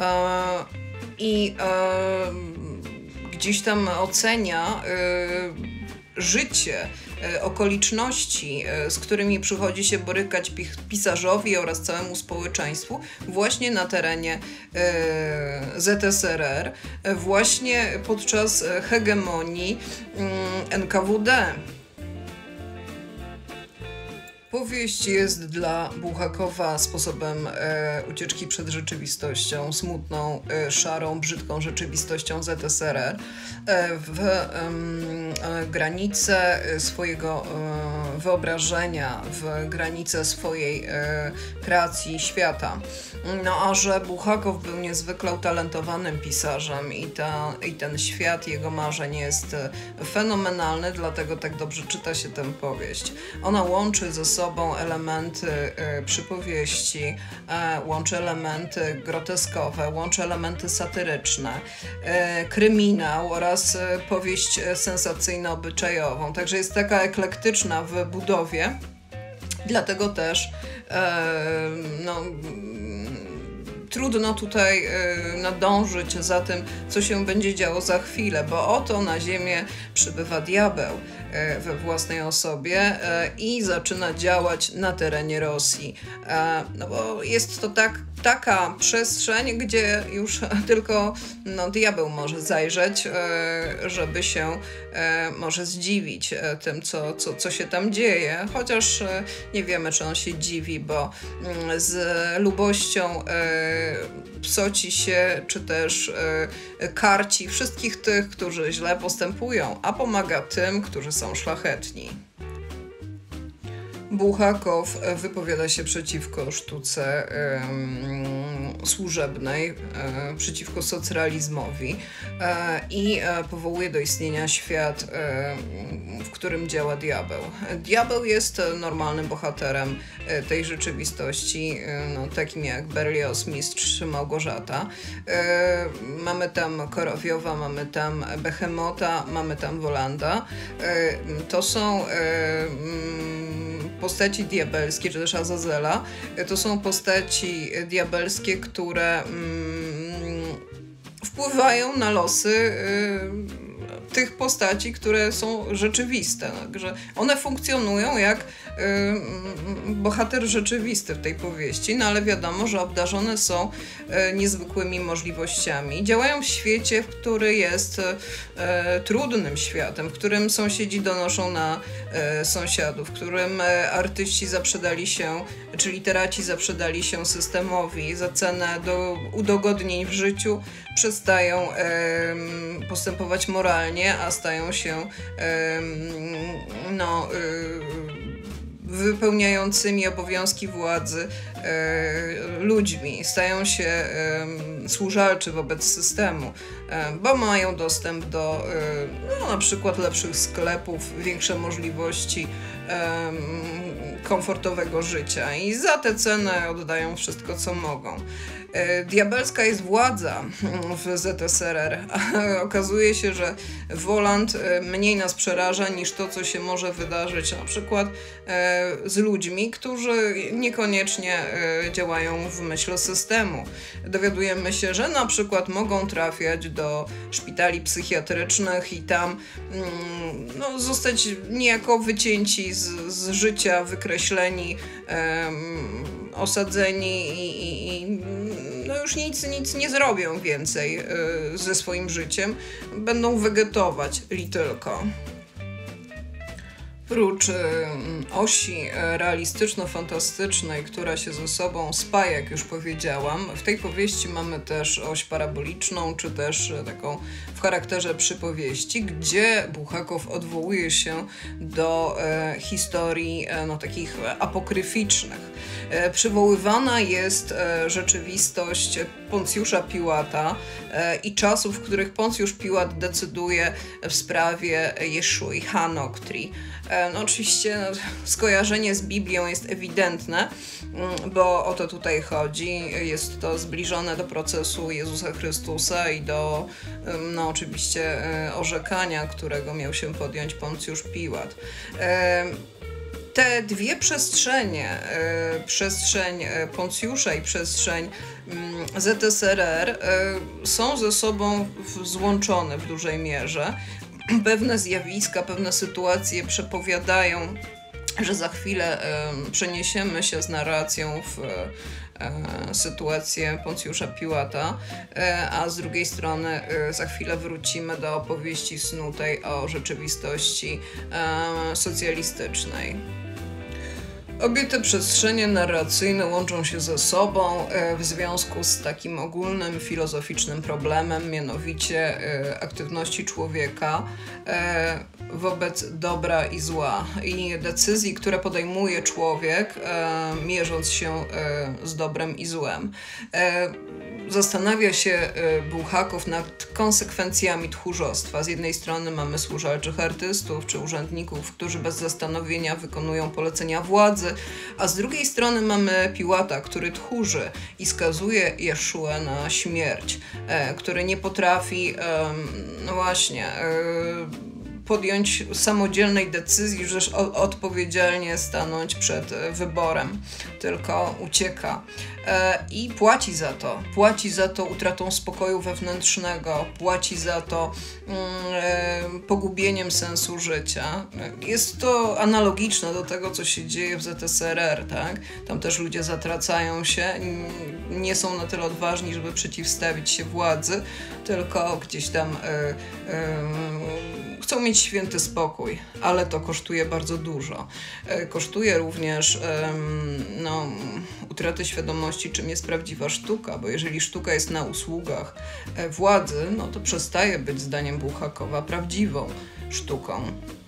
i gdzieś tam ocenia życie, okoliczności, z którymi przychodzi się borykać pisarzowi oraz całemu społeczeństwu właśnie na terenie Z S R R, właśnie podczas hegemonii N K W D. Powieść jest dla Bułhakowa sposobem e, ucieczki przed rzeczywistością, smutną, e, szarą, brzydką rzeczywistością Z S R R e, w e, granice swojego e, wyobrażenia, w granice swojej e, kreacji świata. No a że Bułhakow był niezwykle utalentowanym pisarzem i, ta, i ten świat jego marzeń jest fenomenalny, dlatego tak dobrze czyta się tę powieść. Ona łączy ze sobą elementy y, przypowieści, y, łączy elementy groteskowe, łączy elementy satyryczne, y, kryminał oraz y, powieść sensacyjno-obyczajową. Także jest taka eklektyczna w budowie, dlatego też y, no, trudno tutaj y, nadążyć za tym, co się będzie działo za chwilę, bo oto na ziemię przybywa diabeł y, we własnej osobie y, i zaczyna działać na terenie Rosji. Y, no bo jest to tak, taka przestrzeń, gdzie już tylko no, diabeł może zajrzeć, y, żeby się y, może zdziwić y, tym, co, co, co się tam dzieje, chociaż y, nie wiemy, czy on się dziwi, bo y, z lubością y, psoci się, czy też y, karci wszystkich tych, którzy źle postępują, a pomaga tym, którzy są szlachetni. Bułhakow wypowiada się przeciwko sztuce y, służebnej, y, przeciwko socrealizmowi y, i y, powołuje do istnienia świat, y, w którym działa diabeł. Diabeł jest normalnym bohaterem y, tej rzeczywistości, y, no, takim jak Berlioz, Mistrz Małgorzata. Y, mamy tam Korowiowa, mamy tam Behemota, mamy tam Wolanda. Y, to są y, postaci diabelskie, czy też Azazela, to są postaci diabelskie, które mm, wpływają na losy y, tych postaci, które są rzeczywiste. Także one funkcjonują jak y, bohater rzeczywisty w tej powieści, no ale wiadomo, że obdarzone są y, niezwykłymi możliwościami. Działają w świecie, w który jest y, trudnym światem, w którym sąsiedzi donoszą na y, sąsiadów, w którym y, artyści zaprzedali się, czy literaci zaprzedali się systemowi za cenę do udogodnień w życiu, przestają y, postępować moralnie, a stają się no, wypełniającymi obowiązki władzy ludźmi, stają się służalczy wobec systemu, bo mają dostęp do no, na przykład lepszych sklepów, większe możliwości komfortowego życia i za tę cenę oddają wszystko, co mogą. Diabelska jest władza w Z S R R. Okazuje się, że Woland mniej nas przeraża niż to, co się może wydarzyć na przykład z ludźmi, którzy niekoniecznie działają w myśl systemu. Dowiadujemy się, że na przykład mogą trafiać do szpitali psychiatrycznych i tam no, zostać niejako wycięci z, z życia, wykreśleni, um, osadzeni i, i, i no już nic, nic nie zrobią więcej y, ze swoim życiem. Będą wegetować li tylko. Prócz y, osi realistyczno-fantastycznej, która się ze sobą spaja, jak już powiedziałam, w tej powieści mamy też oś paraboliczną, czy też taką w charakterze przypowieści, gdzie Bułhakow odwołuje się do e, historii e, no, takich apokryficznych. E, przywoływana jest e, rzeczywistość Poncjusza Piłata e, i czasów, w których Poncjusz Piłat decyduje w sprawie Jeszui Hanoktri. No oczywiście no, skojarzenie z Biblią jest ewidentne, bo o to tutaj chodzi. Jest to zbliżone do procesu Jezusa Chrystusa i do no, oczywiście orzekania, którego miał się podjąć Poncjusz Piłat. Te dwie przestrzenie, przestrzeń Poncjusza i przestrzeń Z S R R są ze sobą złączone w dużej mierze. Pewne zjawiska, pewne sytuacje przepowiadają, że za chwilę y, przeniesiemy się z narracją w y, sytuację Poncjusza Piłata, y, a z drugiej strony y, za chwilę wrócimy do opowieści snutej o rzeczywistości y, socjalistycznej. Obie te przestrzenie narracyjne łączą się ze sobą w związku z takim ogólnym filozoficznym problemem, mianowicie aktywności człowieka wobec dobra i zła i decyzji, które podejmuje człowiek, mierząc się z dobrem i złem. Zastanawia się Bułhakow nad konsekwencjami tchórzostwa. Z jednej strony mamy służalczych artystów czy urzędników, którzy bez zastanowienia wykonują polecenia władzy, a z drugiej strony mamy Piłata, który tchórzy i skazuje Jeszuę na śmierć, który nie potrafi, no właśnie, podjąć samodzielnej decyzji, że odpowiedzialnie stanąć przed wyborem, tylko ucieka. I płaci za to. Płaci za to utratą spokoju wewnętrznego, płaci za to mm, pogubieniem sensu życia. Jest to analogiczne do tego, co się dzieje w Z S R R, tak? Tam też ludzie zatracają się, nie są na tyle odważni, żeby przeciwstawić się władzy, tylko gdzieś tam y, y, chcą mieć święty spokój, ale to kosztuje bardzo dużo. Kosztuje również no, utratę świadomości, czym jest prawdziwa sztuka, bo jeżeli sztuka jest na usługach władzy, no to przestaje być, zdaniem Bułhakowa, prawdziwą sztuką.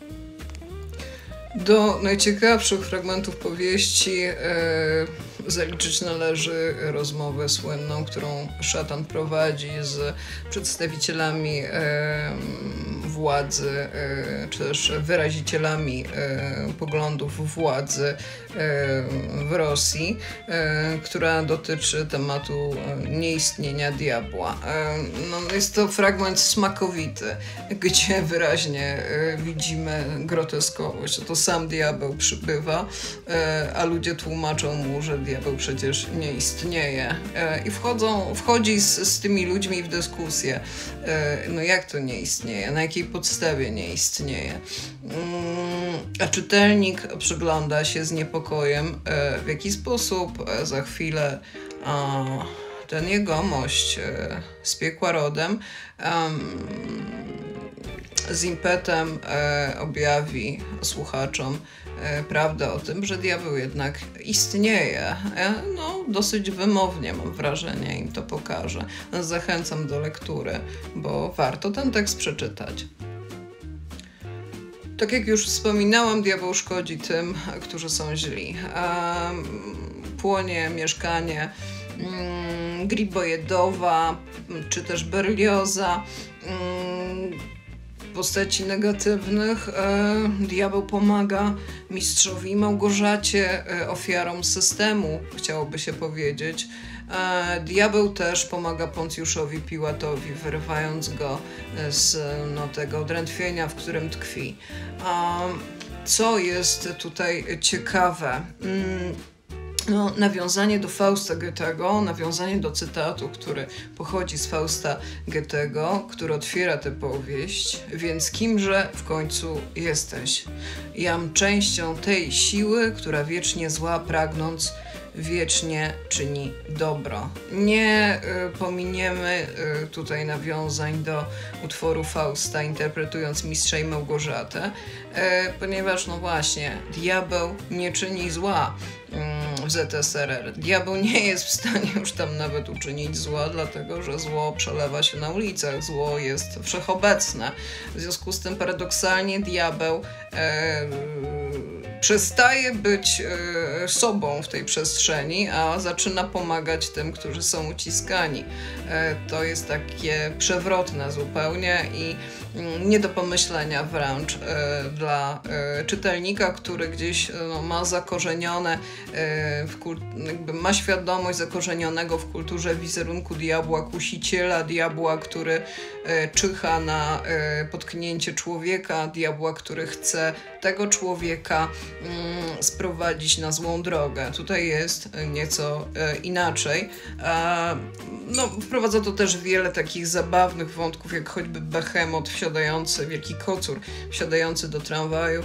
Do najciekawszych fragmentów powieści e, zaliczyć należy rozmowę słynną, którą szatan prowadzi z przedstawicielami e, władzy, e, czy też wyrazicielami e, poglądów władzy e, w Rosji, e, która dotyczy tematu nieistnienia diabła. E, no, jest to fragment smakowity, gdzie wyraźnie e, widzimy groteskowość. To sam diabeł przybywa, e, a ludzie tłumaczą mu, że diabeł przecież nie istnieje. E, I wchodzą, wchodzi z, z tymi ludźmi w dyskusję. E, no jak to nie istnieje? Na jakiej podstawie nie istnieje? Mm, a czytelnik przygląda się z niepokojem, e, w jaki sposób e, za chwilę a, ten jegomość e, z piekła rodem um, z impetem e, objawi słuchaczom e, prawdę o tym, że diabeł jednak istnieje. E, no, dosyć wymownie, mam wrażenie, im to pokaże. Zachęcam do lektury, bo warto ten tekst przeczytać. Tak jak już wspominałam, diabeł szkodzi tym, którzy są źli. E, płonie mieszkanie mm, Gribojedowa, czy też Berlioza, mm, postaci negatywnych. E, diabeł pomaga mistrzowi Małgorzacie, e, ofiarom systemu, chciałoby się powiedzieć. E, diabeł też pomaga Poncjuszowi Piłatowi, wyrywając go z no, tego drętwienia, w którym tkwi. E, co jest tutaj ciekawe? Mm, No, nawiązanie do Fausta Goethego, nawiązanie do cytatu, który pochodzi z Fausta Goethego, który otwiera tę powieść. Więc kimże w końcu jesteś? Jam częścią tej siły, która wiecznie zła pragnąc, wiecznie czyni dobro. Nie y, pominiemy y, tutaj nawiązań do utworu Fausta, interpretując Mistrza i Małgorzatę, y, ponieważ no właśnie, diabeł nie czyni zła w Z S R R. Diabeł nie jest w stanie już tam nawet uczynić zła, dlatego że zło przelewa się na ulicach, zło jest wszechobecne. W związku z tym paradoksalnie diabeł e, przestaje być e, sobą w tej przestrzeni, a zaczyna pomagać tym, którzy są uciskani. E, to jest takie przewrotne zupełnie i nie do pomyślenia wręcz e, dla e, czytelnika, który gdzieś no, ma zakorzenione, e, w kult, jakby ma świadomość zakorzenionego w kulturze wizerunku diabła, kusiciela, diabła, który e, czyha na e, potknięcie człowieka, diabła, który chce tego człowieka mm, sprowadzić na złą drogę. Tutaj jest nieco e, inaczej. E, no, wprowadza to też wiele takich zabawnych wątków, jak choćby Behemot wsiadający, wielki kocur wsiadający do tramwaju.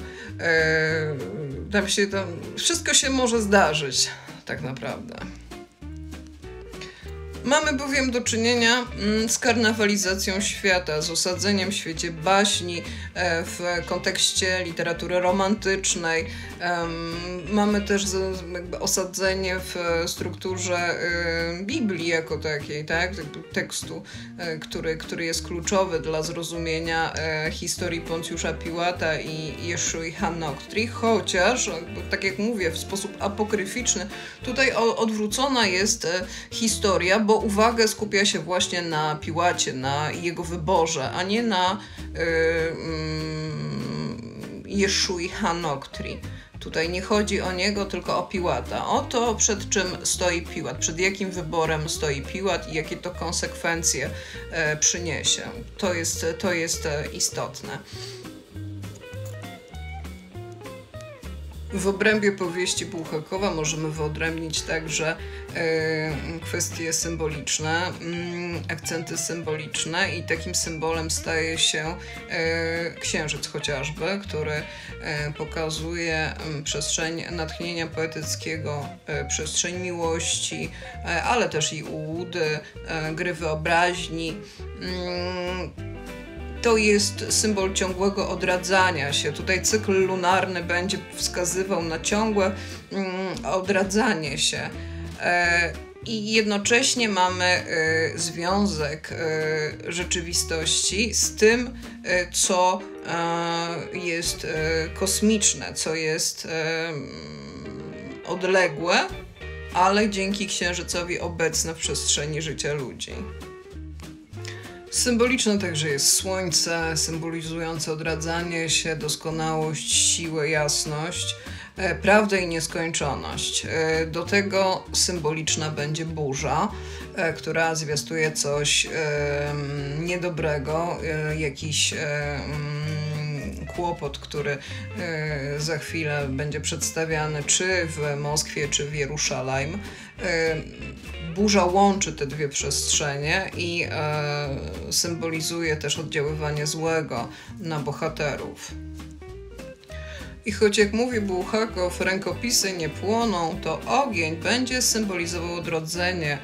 E, tam się tam, wszystko się może zdarzyć, tak naprawdę. Mamy bowiem do czynienia z karnawalizacją świata, z osadzeniem w świecie baśni, w kontekście literatury romantycznej. Mamy też jakby osadzenie w strukturze Biblii jako takiej, tak? Tekstu, który, który jest kluczowy dla zrozumienia historii Poncjusza Piłata i Jeszui Hanoktri, chociaż, tak jak mówię, w sposób apokryficzny, tutaj odwrócona jest historia, bo uwagę skupia się właśnie na Piłacie, na jego wyborze, a nie na yy, yy, Jeszui Hanoktri. Tutaj nie chodzi o niego, tylko o Piłata. O to, przed czym stoi Piłat, przed jakim wyborem stoi Piłat i jakie to konsekwencje e, przyniesie. To jest, to jest istotne. W obrębie powieści Bułhakowa możemy wyodrębnić także e, kwestie symboliczne, m, akcenty symboliczne i takim symbolem staje się e, księżyc chociażby, który e, pokazuje m, przestrzeń natchnienia poetyckiego, e, przestrzeń miłości, e, ale też i ułudy, e, gry wyobraźni. M, To jest symbol ciągłego odradzania się. Tutaj cykl lunarny będzie wskazywał na ciągłe mm, odradzanie się. E, I jednocześnie mamy e, związek e, rzeczywistości z tym, e, co e, jest e, kosmiczne, co jest e, odległe, ale dzięki księżycowi obecne w przestrzeni życia ludzi. Symboliczne także jest słońce, symbolizujące odradzanie się, doskonałość, siłę, jasność, e, prawdę i nieskończoność. E, do tego symboliczna będzie burza, e, która zwiastuje coś e, niedobrego, e, jakiś e, kłopot, który e, za chwilę będzie przedstawiany czy w Moskwie, czy w Jerusalem. E, burza łączy te dwie przestrzenie i e, symbolizuje też oddziaływanie złego na bohaterów. I choć, jak mówi Bułhakow, rękopisy nie płoną, to ogień będzie symbolizował odrodzenie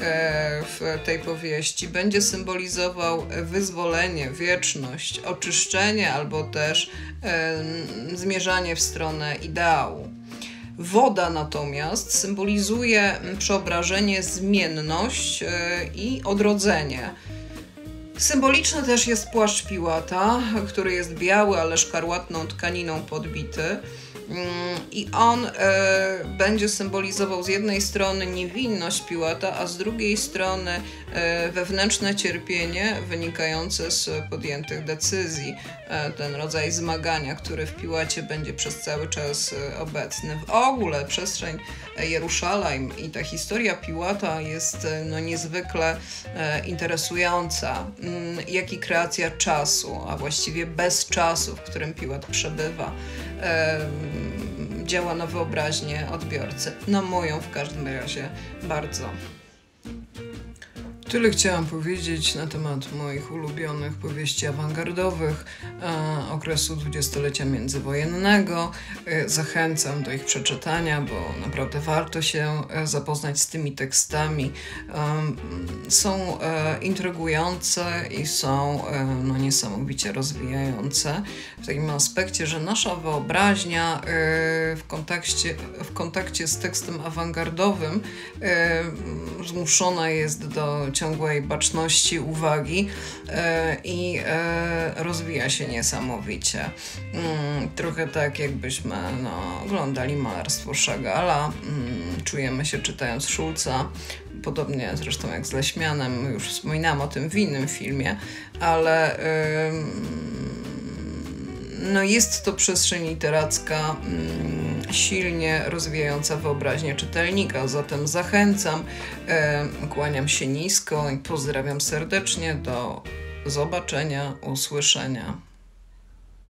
w tej powieści, będzie symbolizował wyzwolenie, wieczność, oczyszczenie albo też e, zmierzanie w stronę ideału. Woda natomiast symbolizuje przeobrażenie, zmienność e, i odrodzenie. Symboliczny też jest płaszcz Piłata, który jest biały, ale szkarłatną tkaniną podbity. I on e, będzie symbolizował z jednej strony niewinność Piłata, a z drugiej strony e, wewnętrzne cierpienie wynikające z podjętych decyzji. E, ten rodzaj zmagania, który w Piłacie będzie przez cały czas e, obecny. W ogóle przestrzeń Jerusalem i ta historia Piłata jest e, no, niezwykle e, interesująca, mm, jak i kreacja czasu, a właściwie bez czasu, w którym Piłat przebywa. E, działa na wyobraźnię odbiorcy. Na moją w każdym razie bardzo. Tyle chciałam powiedzieć na temat moich ulubionych powieści awangardowych e, okresu dwudziestolecia międzywojennego. E, zachęcam do ich przeczytania, bo naprawdę warto się e, zapoznać z tymi tekstami. E, są e, intrygujące i są e, no, niesamowicie rozwijające w takim aspekcie, że nasza wyobraźnia e, w kontakcie, w kontakcie z tekstem awangardowym e, zmuszona jest do ciągłej baczności, uwagi e, i e, rozwija się niesamowicie. Mm, trochę tak, jakbyśmy no, oglądali malarstwo Chagalla, mm, czujemy się czytając Schulza, podobnie zresztą jak z Leśmianem, już wspominałam o tym w innym filmie, ale e, no, jest to przestrzeń literacka mm, silnie rozwijająca wyobraźnię czytelnika, zatem zachęcam, e, kłaniam się nisko i pozdrawiam serdecznie, do zobaczenia, usłyszenia.